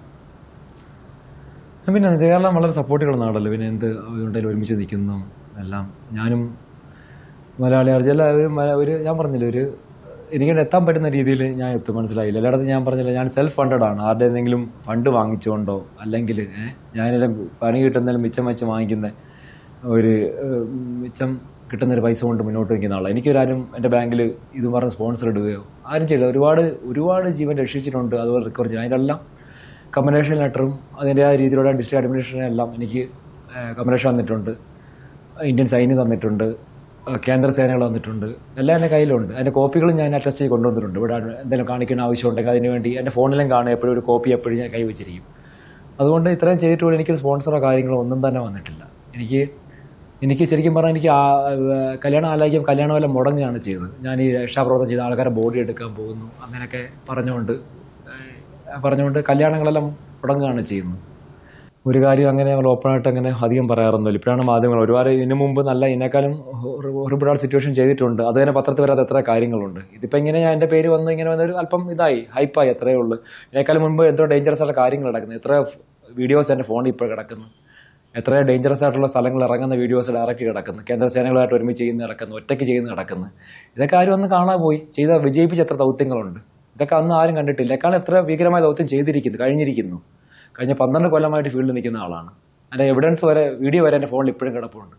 പിന്നെ കേരളം വളരെ സപ്പോർട്ടീവുള്ള നാടല്ലോ. പിന്നെ എന്ത് അതുകൊണ്ടെങ്കിലും ഒരുമിച്ച് നിൽക്കുന്നു എല്ലാം. ഞാനും മലയാളികൾ ചില ഒരു ഞാൻ പറഞ്ഞില്ല ഒരു എനിക്കിവിടെ എത്താൻ പറ്റുന്ന രീതിയിൽ ഞാൻ എത്തും. മനസ്സിലായില്ല. എല്ലായിടത്തും ഞാൻ പറഞ്ഞില്ല ഞാൻ സെൽഫ് ഫണ്ടഡ് ആണ്. ആരുടെ എന്തെങ്കിലും ഫണ്ട് വാങ്ങിച്ചുകൊണ്ടോ അല്ലെങ്കിൽ ഞാനെല്ലാം പണി കിട്ടുന്നതിലും മിച്ചം വെച്ച് വാങ്ങിക്കുന്ന ഒരു മിച്ചം കിട്ടുന്നൊരു പൈസ കൊണ്ട് മുന്നോട്ട് വയ്ക്കുന്ന ആളാണ്. എനിക്കൊരാരും എൻ്റെ ബാങ്കിൽ ഇത് പറഞ്ഞ് സ്പോൺസർ ഇടുകയോ ആരും ചെയ്യില്ല. ഒരുപാട് ഒരുപാട് ജീവൻ രക്ഷിച്ചിട്ടുണ്ട്. അതുപോലെ റിക്കവർ ചെയ്യും. അതിനെല്ലാം കമ്പനേഷൻ ലെറ്ററും അതിൻ്റെതായ രീതിയിലുള്ള ഡിസ്ട്രിക്ട് അഡ്മിനിസ്ട്രേഷനെല്ലാം എനിക്ക് കമ്പനേഷൻ തന്നിട്ടുണ്ട്. ഇന്ത്യൻ സൈന്യം തന്നിട്ടുണ്ട്. കേന്ദ്ര സേനകൾ വന്നിട്ടുണ്ട്. എല്ലാം എൻ്റെ കയ്യിലുണ്ട്. അതിൻ്റെ കോപ്പികളും ഞാൻ അറ്റസ്റ്റ് ചെയ്ത് കൊണ്ടുവന്നിട്ടുണ്ട്. ഇവിടെ എന്തെങ്കിലും കാണിക്കുന്ന ആവശ്യമുണ്ടെങ്കിൽ അതിനുവേണ്ടി എൻ്റെ ഫോണിലും കാണുക എപ്പോഴും ഒരു കോപ്പി എപ്പോഴും ഞാൻ കൈവച്ചിരിക്കും. അതുകൊണ്ട് ഇത്രയും ചെയ്തിട്ടുള്ള എനിക്കൊരു സ്പോൺസറോ കാര്യങ്ങളോ ഒന്നും തന്നെ വന്നിട്ടില്ല. എനിക്ക് എനിക്ക് ശരിക്കും പറഞ്ഞാൽ എനിക്ക് ആ കല്യാണം ആലോചിക്കും കല്യാണമെല്ലാം മുടങ്ങുകയാണ് ചെയ്തത്. ഞാൻ ഈ രക്ഷാപ്രവർത്തനം ചെയ്ത ആൾക്കാരെ ബോഡി എടുക്കാൻ പോകുന്നു അങ്ങനെയൊക്കെ പറഞ്ഞുകൊണ്ട് പറഞ്ഞുകൊണ്ട് കല്യാണങ്ങളെല്ലാം മുടങ്ങുകയാണ് ചെയ്യുന്നത്. ഒരു കാര്യം അങ്ങനെ ഞങ്ങൾ ഓപ്പണായിട്ട് അങ്ങനെ അധികം പറയാറൊന്നുമില്ല. ഇപ്പോഴാണ് മാധ്യമങ്ങൾ ഒരുപാട് ഇതിനു മുമ്പ് നല്ല ഇതിനേക്കാളും ഒരുപാട് സിറ്റുവേഷൻ ചെയ്തിട്ടുണ്ട്. അത് തന്നെ പത്രത്തിൽ വരാത്ത എത്ര കാര്യങ്ങളുണ്ട്. ഇതിപ്പോൾ ഇങ്ങനെ ഞാൻ എൻ്റെ പേര് വന്ന് ഇങ്ങനെ വന്നൊരു അല്പം ഇതായി ഹൈപ്പായി അത്രയേ ഉള്ളൂ. ഇതിനേക്കാളും മുമ്പ് എന്തോ ഡേഞ്ചറസ് ആയിട്ടുള്ള കാര്യങ്ങൾ നടക്കുന്നത്. എത്ര വീഡിയോസ് എൻ്റെ ഫോണിൽ ഇപ്പോൾ കിടക്കുന്നു. എത്ര ഡേഞ്ചറസ് ആയിട്ടുള്ള സ്ഥലങ്ങൾ ഇറങ്ങുന്ന വീഡിയോസ് ഡയറക്റ്റ് കിടക്കുന്നു. കേന്ദ്ര സേനകളായിട്ട് ഒരുമിച്ച് ചെയ്യുന്ന കിടക്കുന്നു. ഒറ്റയ്ക്ക് ചെയ്യുന്ന കിടക്കുന്നു. ഇതൊക്കെ ആരും ഒന്ന് കാണാൻ പോയി ചെയ്ത വിജയിപ്പിച്ച എത്ര ദൗത്യങ്ങളുണ്ട്. ഇതൊക്കെ അന്ന് ആരും കണ്ടിട്ടില്ല. കാരണം എത്ര ഭീകരമായ ദൗത്യം ചെയ്തിരിക്കുന്നു കഴിഞ്ഞിരിക്കുന്നു. കഴിഞ്ഞ പന്ത്രണ്ട് കൊല്ലമായിട്ട് ഫീൽഡിൽ നിൽക്കുന്ന ആളാണ്. അതിൻ്റെ എവിഡൻസ് വരെ വീഡിയോ വരെ എൻ്റെ ഫോണിൽ ഇപ്പോഴും കിടപ്പുണ്ട്.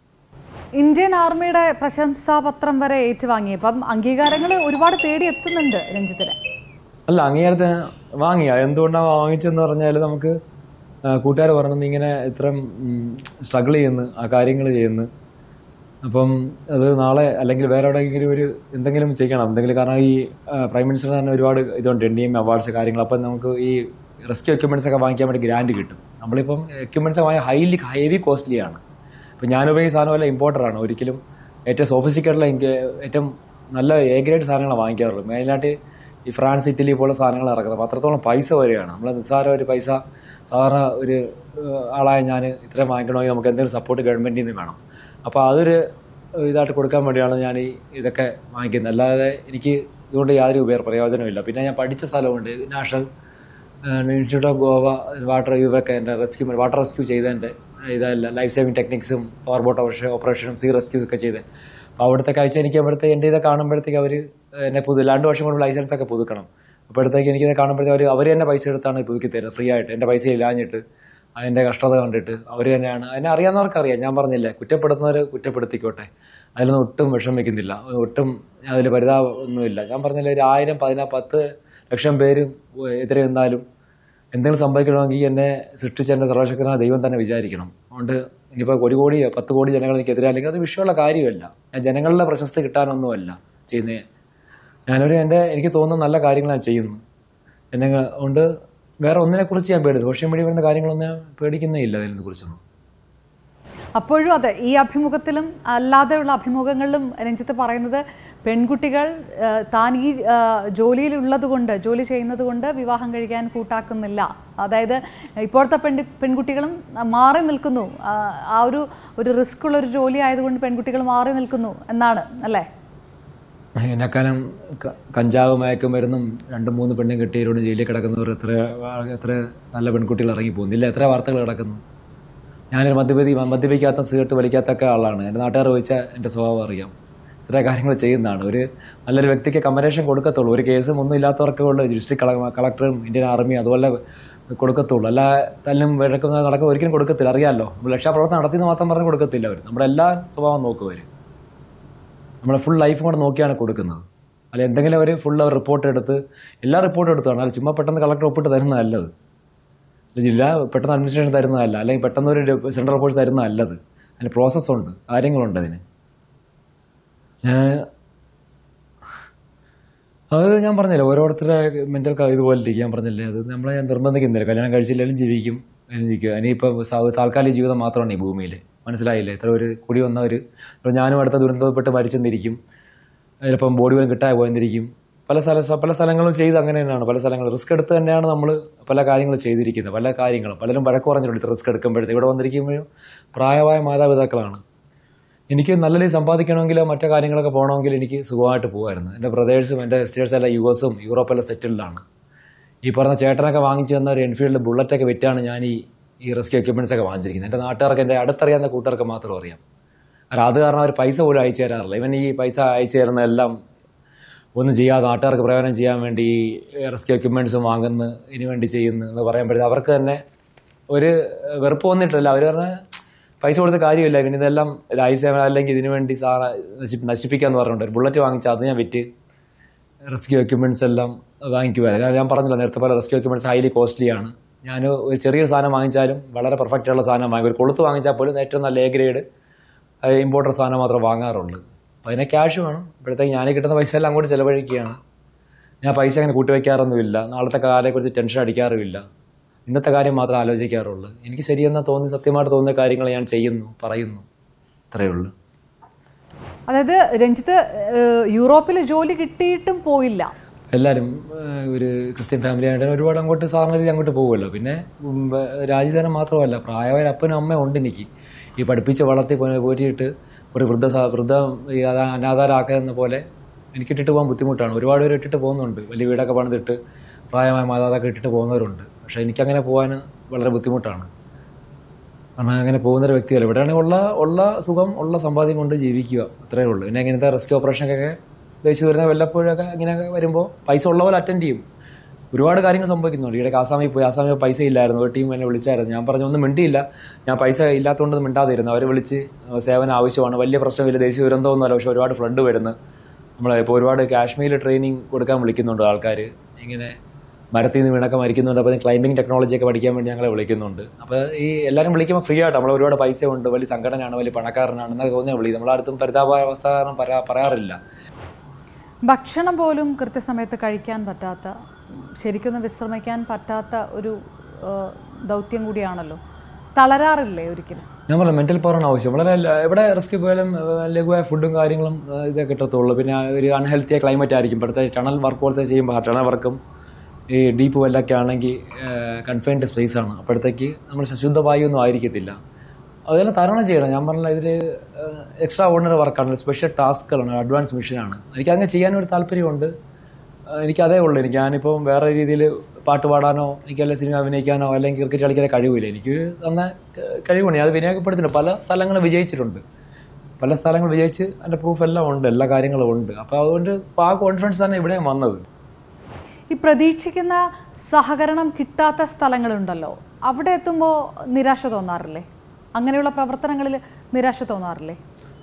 ഇന്ത്യൻ ആർമിയുടെ പ്രശംസാപത്രം വരെ ഏറ്റുവാങ്ങിയപ്പം അംഗീകാരങ്ങൾ ഒരുപാട് തേടി എത്തുന്നുണ്ട് രഞ്ജിത്തിന്. അല്ല, അംഗീകാരത്തിന് വാങ്ങിയ എന്തുകൊണ്ടാണ് വാങ്ങിച്ചെന്ന് പറഞ്ഞാൽ നമുക്ക് കൂട്ടുകാർ പറഞ്ഞത് ഇങ്ങനെ ഇത്രയും സ്ട്രഗിൾ ചെയ്യുന്നു ആ കാര്യങ്ങൾ ചെയ്യുന്നു. അപ്പം അത് നാളെ അല്ലെങ്കിൽ വേറെ എവിടെയെങ്കിലും ഒരു എന്തെങ്കിലും ചെയ്യണം എന്തെങ്കിലും. കാരണം ഈ പ്രൈം മിനിസ്റ്റർ തന്നെ ഒരുപാട് ഇതുണ്ട് എൻ ഡി എം അവാർഡ്സ് കാര്യങ്ങൾ. അപ്പം നമുക്ക് ഈ റെസ്ക്യൂ എക്യുപ്മെൻറ്റ്സ് ഒക്കെ വാങ്ങിക്കാൻ വേണ്ടി ഗ്രാൻഡ് കിട്ടും. നമ്മളിപ്പം എക്യുപ്മെൻറ്റ്സ് വാങ്ങിയ ഹൈലി ഹെവി കോസ്റ്റ്ലിയാണ്. ഇപ്പം ഞാൻ ഉപയോഗിക്കുന്ന സാധനമല്ല ഇമ്പോർട്ടറാണ്. ഒരിക്കലും ഏറ്റവും സോഫിസ്റ്റിക്കേറ്റുള്ള ഏറ്റവും നല്ല എ ഗ്രേഡ് സാധനങ്ങളാണ് വാങ്ങിക്കാറുള്ളത്. മെയിനായിട്ട് ഈ ഫ്രാൻസ് ഇറ്റലി പോലുള്ള സാധനങ്ങൾ ഇറക്കുന്നത്. അപ്പോൾ അത്രത്തോളം പൈസ വരികയാണ്. നമ്മൾ നിസ്സാര ഒരു പൈസ സാധാരണ ഒരു ആളായ ഞാൻ ഇത്രയും വാങ്ങിക്കണമെങ്കിൽ നമുക്ക് എന്തെങ്കിലും സപ്പോർട്ട് ഗവൺമെൻറ്റിൽ നിന്ന് വേണം. അപ്പോൾ അതൊരു ഇതായിട്ട് കൊടുക്കാൻ വേണ്ടിയാണ് ഞാൻ ഈ ഇതൊക്കെ വാങ്ങിക്കുന്നത്. അല്ലാതെ എനിക്ക് ഇതുകൊണ്ട് യാതൊരു ഉപയോഗ പ്രയോജനമില്ല. പിന്നെ ഞാൻ പഠിച്ച സ്ഥലമുണ്ട് national institute of Goa water ഇവരൊക്കെ എൻ്റെ റെസ്ക്യൂ വാട്ടർ റെസ്ക്യൂ ചെയ്തതിൻ്റെ ഇതല്ല ലൈഫ് സേവിങ് ടെക്നിക്സും പവർ ബോട്ട് ഓപ്പറേഷനും സീ റെസ്ക്യൂ ഒക്കെ ചെയ്ത്. അപ്പോൾ അവിടുത്തെ കാഴ്ച എനിക്ക് അവിടുത്തെ എൻ്റെ ഇത് കാണുമ്പോഴത്തേക്ക് അവർ എന്നെ പുതു രണ്ട് വർഷം കൊണ്ട് ലൈസൻസ് ഒക്കെ പുതുക്കണം. അപ്പോഴത്തേക്ക് എനിക്കിത് കാണുമ്പോഴത്തേക്ക് അവർ അവർ തന്നെ പൈസ എടുത്താണ് പുതുക്കി തരുന്നത് ഫ്രീ ആയിട്ട്. എൻ്റെ പൈസ ഇല്ലാഞ്ഞിട്ട് അതിൻ്റെ കഷ്ടത കണ്ടിട്ട് അവർ തന്നെയാണ്. അതിനെ അറിയാവുന്നവർക്കറിയാം. ഞാൻ പറഞ്ഞില്ലേ കുറ്റപ്പെടുത്തുന്നവർ കുറ്റപ്പെടുത്തിക്കോട്ടെ, അതിലൊന്നും ഒട്ടും വിഷമിക്കുന്നില്ല, ഒട്ടും അതിൽ പരിതാപമൊന്നുമില്ല. ഞാൻ പറഞ്ഞില്ലേ ഒരു ആയിരം പതിനാ പത്ത് ലക്ഷം പേര് എതിരെ നിന്നാലും എന്തെങ്കിലും സംഭവിക്കണമെങ്കിൽ എന്നെ സൃഷ്ടിച്ച എൻ്റെ സർവശക്തനായ ദൈവം തന്നെ വിചാരിക്കണം. അതുകൊണ്ട് ഇനിയിപ്പോൾ ഒരു കോടി പത്ത് കോടി ജനങ്ങൾ എനിക്കെതിരെ അല്ലെങ്കിൽ അത് വിഷയമുള്ള കാര്യമല്ല. ഞാൻ ജനങ്ങളുടെ പ്രശസ്തി കിട്ടാനൊന്നുമല്ല ചെയ്യുന്നത്. ഞാനൊരു എൻ്റെ എനിക്ക് തോന്നുന്ന നല്ല കാര്യങ്ങളാണ് ചെയ്യുന്നത്. എന്നെ കൊണ്ട് വേറെ ഒന്നിനെക്കുറിച്ച് ഞാൻ പേടിച്ചു. സോഷ്യൽ മീഡിയ വരുന്ന കാര്യങ്ങളൊന്നും ഞാൻ പേടിക്കുന്നേ ഇല്ല അതിനെ കുറിച്ചൊന്നും. അപ്പോഴും അതെ, ഈ അഭിമുഖത്തിലും അല്ലാതെയുള്ള അഭിമുഖങ്ങളിലും രഞ്ജിത്ത് പറയുന്നത് പെൺകുട്ടികൾ താൻ ഈ ജോലിയിലുള്ളത് കൊണ്ട് ജോലി ചെയ്യുന്നത് കൊണ്ട് വിവാഹം കഴിക്കാൻ കൂട്ടാക്കുന്നില്ല. അതായത് ഇപ്പോഴത്തെ പെൺ പെൺകുട്ടികളും മാറി നിൽക്കുന്നു. ആ ഒരു ഒരു റിസ്ക് ഉള്ള ഒരു ജോലി ആയതുകൊണ്ട് പെൺകുട്ടികൾ മാറി നിൽക്കുന്നു എന്നാണ് അല്ലേ? എന്നെക്കാലം കഞ്ചാവ് മയക്കുമരുന്നും രണ്ടും മൂന്ന് പെണ്ണും കെട്ടിയവരോട് ജയിലിൽ കിടക്കുന്നവർ എത്ര എത്ര നല്ല പെൺകുട്ടികൾ ഇറങ്ങി പോകുന്നില്ല, എത്ര വാർത്തകൾ കിടക്കുന്നു. ഞാനൊരു മദ്യപതി മദ്യപിക്കാത്ത സിഗരറ്റ് വലിക്കാത്തൊക്കെ ആളാണ്. എൻ്റെ നാട്ടുകാർ ചോദിച്ചാൽ എൻ്റെ സ്വഭാവം അറിയാം. ഇത്ര കാര്യങ്ങൾ ചെയ്യുന്നതാണ്. ഒരു നല്ലൊരു വ്യക്തിക്ക് കമ്പനേഷൻ കൊടുക്കത്തുള്ളൂ. ഒരു കേസും ഒന്നും ഇല്ലാത്തവർക്ക് ഉള്ള ഡിസ്ട്രിക്ട് കളക്ടറും ഇന്ത്യൻ ആർമിയും അതുപോലെ കൊടുക്കത്തുള്ളൂ. അല്ല തല്ലും വിഴക്കുന്ന നടക്കും ഒരിക്കലും കൊടുക്കത്തില്ല. അറിയാമല്ലോ, നമ്മൾ രക്ഷാപ്രവർത്തനം നടത്തിയെന്ന് മാത്രം പറഞ്ഞ് കൊടുക്കത്തില്ല അവർ. നമ്മുടെ എല്ലാ സ്വഭാവം നോക്കും അവർ. നമ്മളെ ഫുൾ ലൈഫും കൂടെ നോക്കിയാണ് കൊടുക്കുന്നത്. അല്ല എന്തെങ്കിലും അവർ ഫുൾ അവർ റിപ്പോർട്ട് എടുത്ത് എല്ലാ റിപ്പോർട്ടും എടുത്താണ്. അത് ചുമ്മാ പെട്ടെന്ന് കളക്ടർ ഒപ്പിട്ട് തരുന്നതല്ലത്. ജില്ല പെട്ടെന്ന് അഡ്മിനിസ്ട്രേഷൻ തരുന്നതല്ല, അല്ലെങ്കിൽ പെട്ടെന്ന് ഒരു സെൻട്രൽ ഫോഴ്സ് തരുന്നതല്ലത്. അതിന് പ്രോസസ്സുണ്ട്, കാര്യങ്ങളുണ്ട് അതിന്. ഞാൻ അത് ഞാൻ പറഞ്ഞില്ല, ഓരോരുത്തരുടെ മെൻ്റൽ ഇതുപോലെ ഇരിക്കും. ഞാൻ പറഞ്ഞില്ലേ, അത് നമ്മളെ ഞാൻ നിർബന്ധിക്കുന്നില്ല. കല്യാണം കഴിച്ചില്ലെങ്കിലും ജീവിക്കും ജീവിക്കുക. ഇനിയിപ്പോൾ താൽക്കാലിക ജീവിതം മാത്രമാണ് ഈ ഭൂമിയിൽ. മനസ്സിലായില്ലേ? ഇത്ര ഒരു കുടി വന്നവർ ഇപ്പോൾ ഞാനും അടുത്ത ദുരന്തപ്പെട്ട് മരിച്ചെന്നിരിക്കും, ചിലപ്പം ബോഡി പോലും കിട്ടാതെ പോയെന്നിരിക്കും. പല സ്ഥല പല സ്ഥലങ്ങളും ചെയ്ത് അങ്ങനെ തന്നെയാണ്. പല സ്ഥലങ്ങളും റിസ്ക് എടുത്ത് തന്നെയാണ് നമ്മൾ പല കാര്യങ്ങൾ ചെയ്തിരിക്കുന്നത്. പല കാര്യങ്ങളും പലരും വഴക്ക് പറഞ്ഞിട്ടുണ്ട് റിസ്ക് എടുക്കുമ്പോഴത്തേക്ക്. ഇവിടെ വന്നിരിക്കുമ്പോഴും പ്രായമായ മാതാപിതാക്കളാണ്. എനിക്ക് നല്ല രീതിയിൽ സമ്പാദിക്കണമെങ്കിലോ മറ്റു കാര്യങ്ങളൊക്കെ പോകണമെങ്കിൽ എനിക്ക് സുഖമായിട്ട് പോകുമായിരുന്നു. എൻ്റെ ബ്രദേഴ്സും എൻ്റെ സിസ്റ്റേഴ്സ് എല്ലാം യു എസും യൂറോപ്പെല്ലാം സെറ്റിൽഡാണ്. ഈ പറഞ്ഞ ചേട്ടനൊക്കെ വാങ്ങിച്ചു തന്ന ഒരു എൻഫീൽഡ് ബുള്ളറ്റൊക്കെ വിറ്റാണ് ഞാൻ ഈ ഈ റെസ്ക്യൂ എക്യുപ്മെൻറ്റ്സ് ഒക്കെ വാങ്ങിച്ചിരിക്കുന്നത്. എൻ്റെ നാട്ടുകാർക്ക്, എൻ്റെ അടുത്തറിയാവുന്ന കൂട്ടുകാർക്ക് മാത്രം അറിയാം. കാരണം അത് കാരണം അവർ പൈസ പോലും അയച്ചു തരാറില്ല. ഇവൻ ഈ പൈസ അയച്ചു തരുന്നതെല്ലാം ഒന്നും ചെയ്യാതെ നാട്ടുകാർക്ക് പ്രയോജനം ചെയ്യാൻ വേണ്ടി ഈ റെസ്ക്യൂ എക്യുപ്മെൻറ്റ്സും വാങ്ങുന്നു, ഇതിനു വേണ്ടി ചെയ്യുന്നു എന്ന് പറയുമ്പോഴത്തേക്ക് അവർക്ക് തന്നെ ഒരു വെറുപ്പ് വന്നിട്ടില്ല. അവർ പറഞ്ഞാൽ പൈസ കൊടുത്ത കാര്യമില്ല, പിന്നെ ഇതെല്ലാം രാജ്യസേവ അല്ലെങ്കിൽ ഇതിനു വേണ്ടി സാറ നശിപ്പിക്കാന്ന് പറഞ്ഞിട്ടുണ്ട്. ഒരു ബുള്ളറ്റ് വാങ്ങിച്ചാൽ അത് ഞാൻ വിറ്റ് റെസ്ക്യൂ എക്യുപ്മെൻറ്റ്സ് എല്ലാം വാങ്ങിക്കുമായിരുന്നു. ഞാൻ പറഞ്ഞല്ലോ നേരത്തെ പോലെ റെസ്ക്യൂ എക്യുപ്മെൻറ്റ്സ് ഹൈലി കോസ്റ്റ്ലിയാണ്. ഞാൻ ഒരു ചെറിയൊരു സാധനം വാങ്ങിച്ചാലും വളരെ പെർഫെക്റ്റ് ആയിട്ടുള്ള സാധനം വാങ്ങി. ഒരു കൊളുത്ത് വാങ്ങിച്ചാൽ പോലും ഏറ്റവും നല്ല എ ഗ്രേഡ് ഇമ്പോർട്ടർ സാധനം മാത്രമേ വാങ്ങാറുള്ളൂ. അപ്പോൾ അതിനെ ക്യാഷ് വേണം. ഇപ്പോഴത്തേക്ക് ഞാൻ കിട്ടുന്ന പൈസ എല്ലാം അങ്ങോട്ട് ചിലവഴിക്കുകയാണ്. ഞാൻ പൈസ അങ്ങനെ കൂട്ടിവെക്കാറൊന്നുമില്ല. നാളത്തെ കാലത്തെക്കുറിച്ച് ടെൻഷൻ അടിക്കാറുമില്ല. ഇന്നത്തെ കാര്യം മാത്രം ആലോചിക്കാറുള്ളൂ. എനിക്ക് ശരിയെന്ന് തോന്നി സത്യമായിട്ട് തോന്നുന്ന കാര്യങ്ങൾ ഞാൻ ചെയ്യുന്നു, പറയുന്നു, അത്രയേ ഉള്ളൂ. അതായത് രഞ്ജിത്ത് യൂറോപ്പിൽ ജോലി കിട്ടിയിട്ടും പോയില്ല. എല്ലാവരും ഒരു ക്രിസ്ത്യൻ ഫാമിലി ആയിട്ട് ഒരുപാട് അങ്ങോട്ട് സാധാരണ രീതി അങ്ങോട്ട് പോകുമല്ലോ. പിന്നെ രാജ്യസേനം മാത്രമല്ല, പ്രായമായ അപ്പനും അമ്മയും ഉണ്ട് എനിക്ക്. ഈ പഠിപ്പിച്ച് വളർത്തി പോറ്റിയിട്ട് ഒരു വൃദ്ധ വൃദ്ധ അനാഥാരാക്കുന്ന പോലെ എനിക്കിട്ടിട്ട് പോകാൻ ബുദ്ധിമുട്ടാണ്. ഒരുപാട് പേര് ഇട്ടിട്ട് പോകുന്നുണ്ട്. വലിയ വീടൊക്കെ പണിതിട്ട് പ്രായമായ മാതാപിതാക്കൾ ഇട്ടിട്ട് പോകുന്നവരുണ്ട്. പക്ഷേ എനിക്കങ്ങനെ പോകാൻ വളരെ ബുദ്ധിമുട്ടാണ്. കാരണം അങ്ങനെ പോകുന്നൊരു വ്യക്തിയല്ല. ഇവിടെയാണെങ്കിൽ ഉള്ള ഉള്ള സുഖം ഉള്ള സമ്പാദ്യം കൊണ്ട് ജീവിക്കുക, അത്രയേ ഉള്ളൂ. പിന്നെ ഇങ്ങനത്തെ റെസ്ക്യൂ ഓപ്പറേഷനൊക്കെ ദേശീയ വരുന്ന വല്ലപ്പോഴൊക്കെ ഇങ്ങനെ വരുമ്പോൾ പൈസ ഉള്ള പോലെ അറ്റൻഡ് ചെയ്യും. ഒരുപാട് കാര്യങ്ങൾ സംഭവിക്കുന്നുണ്ട്. ഇവിടെ ആസാമിൽ പോയി, ആസാമിൽ പൈസ ഇല്ലായിരുന്നു. ഒരു ടീം എന്നെ വിളിച്ചായിരുന്നു. ഞാൻ പറഞ്ഞു ഒന്നും മിണ്ടിയില്ല, ഞാൻ പൈസ ഇല്ലാത്തതുകൊണ്ടൊന്നും മിണ്ടാതിരുന്നു. അവർ വിളിച്ച് സേവനം ആവശ്യമാണ്, വലിയ പ്രശ്നമില്ല, ദേശീയ ദുരന്തമൊന്നുമല്ല, പക്ഷേ ഒരുപാട് ഫ്ലഡ് വരുന്നു. നമ്മളെ ഇപ്പോൾ ഒരുപാട് കാശ്മീരിൽ ട്രെയിനിങ് കൊടുക്കാൻ വിളിക്കുന്നുണ്ട് ആൾക്കാർ. ഇങ്ങനെ മരത്തിൽ നിന്ന് വീണൊക്കെ മരിക്കുന്നുണ്ട്. അപ്പോൾ ക്ലൈംബിംഗ് ടെക്നോളജിയൊക്കെ പഠിക്കാൻ വേണ്ടി ഞങ്ങളെ വിളിക്കുന്നുണ്ട്. അപ്പോൾ ഈ എല്ലാവരും വിളിക്കുമ്പോൾ ഫ്രീ ആയിട്ട്, നമ്മൾ ഒരുപാട് പൈസ ഉണ്ട്, വലിയ സംഘടനയാണ്, വലിയ പണക്കാരനാണ് എന്നൊക്കെ തോന്നിയാൽ വിളിക്കും. നമ്മളടുത്തും പരിതാപാവസ്ഥ കാരണം പറയാറില്ല. ഭക്ഷണം പോലും കൃത്യസമയത്ത് കഴിക്കാൻ പറ്റാത്ത, ശരിക്കൊന്നും വിശ്രമിക്കാൻ പറ്റാത്ത ഒരു ദൗത്യം കൂടിയാണല്ലോ. തളരാറില്ലേ ഒരിക്കലും? ഞാൻ പറഞ്ഞു മെന്റൽ പവറാണ് ആവശ്യം. വളരെ എവിടെ റിസ്ക് പോയാലും ലഘുവായ ഫുഡും കാര്യങ്ങളും ഇതൊക്കെ കിട്ടത്തുള്ളൂ. പിന്നെ ഒരു അൺഹെൽത്തിയ ക്ലൈമറ്റ് ആയിരിക്കും. ഇപ്പോഴത്തെ ടണൽ വർക്ക് പോലത്തെ ചെയ്യുമ്പോൾ ടണൽ വർക്കും ഈ ഡീപ്പ് വെല്ലൊക്കെ ആണെങ്കിൽ കൺഫൈൻഡ് സ്പേസ് ആണ്. അപ്പോഴത്തേക്ക് നമ്മൾ ശുദ്ധവായു ഒന്നും ആയിരിക്കത്തില്ല. അതെല്ലാം തരണം ചെയ്യണം. ഞാൻ പറഞ്ഞ ഇതിൽ എക്സ്ട്രാ ഓർഡിനറി വർക്കാണ്, സ്പെഷ്യൽ ടാസ്കുകളാണ്, അഡ്വാൻസ് മിഷനാണ്. എനിക്ക് അങ്ങനെ ചെയ്യാനൊരു താല്പര്യമുണ്ട്. എനിക്കതേ ഉള്ളൂ. എനിക്ക് ഞാനിപ്പോൾ വേറെ രീതിയിൽ പാട്ട് പാടാനോ എനിക്കല്ല സിനിമ അഭിനയിക്കാനോ അല്ലെങ്കിൽ ക്രിക്കറ്റ് കളിക്കാനോ കഴിവില്ല. എനിക്ക് തന്ന കഴിവുണ്ട്, ഞാൻ അത് വിനിയോഗപ്പെടുത്തിയിട്ടുണ്ട്. പല സ്ഥലങ്ങളും വിജയിച്ചിട്ടുണ്ട്. പല സ്ഥലങ്ങൾ വിജയിച്ച് അതിൻ്റെ പ്രൂഫ് എല്ലാം ഉണ്ട്, എല്ലാ കാര്യങ്ങളും ഉണ്ട്. അപ്പോൾ അതുകൊണ്ട് ആ കോൺഫിഡൻസ് തന്നെ ഇവിടെയും വന്നത്. ഈ പ്രതീക്ഷിക്കുന്ന സഹകരണം കിട്ടാത്ത സ്ഥലങ്ങളുണ്ടല്ലോ, അവിടെ എത്തുമ്പോൾ നിരാശ തോന്നാറില്ലേ? അങ്ങനെയുള്ള പ്രവർത്തനങ്ങളിൽ നിരാശ തോന്നാറില്ലേ?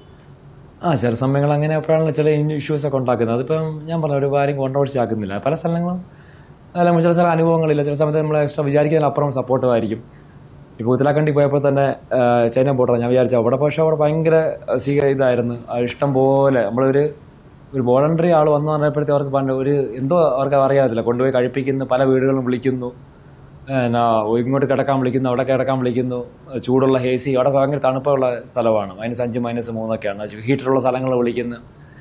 ആ ചില സമയങ്ങൾ അങ്ങനെ അപ്പോഴാണല്ലോ ചില ഇഷ്യൂസൊക്കെ ഉണ്ടാക്കുന്നത്. അതിപ്പം ഞാൻ പറഞ്ഞ ഒരു കാര്യം കോൺട്രവേഴ്സി ആക്കുന്നില്ല. പല സ്ഥലങ്ങളും അല്ല ചില ചില അനുഭവങ്ങളില്ല. ചില സമയത്ത് നമ്മൾ എക്സ്ട്രാ വിചാരിക്കുന്നതിന് അപ്പുറം സപ്പോർട്ടീവായിരിക്കും. ഇപ്പോൾ ഉത്തരാഖണ്ഡിൽ പോയപ്പോൾ തന്നെ ചൈന ബോർഡർ ഞാൻ വിചാരിച്ചു അവിടെ, പക്ഷേ അവിടെ ഭയങ്കര സ്വീക ഇതായിരുന്നു. ഇഷ്ടം പോലെ നമ്മളൊരു ഒരു വോളണ്ടറി ആൾ വന്നു പറഞ്ഞപ്പോഴത്തേക്ക് അവർക്ക് പണ്ട് ഒരു എന്തോ അവർക്ക് അറിയാത്തില്ല, കൊണ്ടുപോയി കഴിപ്പിക്കുന്നു, പല വീടുകളും വിളിക്കുന്നു, എന്നാ ഇങ്ങോട്ട് കിടക്കാൻ വിളിക്കുന്നു, അവിടെ കിടക്കാൻ വിളിക്കുന്നു, ചൂടുള്ള ഹേസി, അവിടെ ഭയങ്കര തണുപ്പുള്ള സ്ഥലമാണ്, മൈനസ് അഞ്ച് മൈനസ് മൂന്നൊക്കെയാണ്, ഹീറ്ററുള്ള സ്ഥലങ്ങൾ വിളിക്കുന്നു.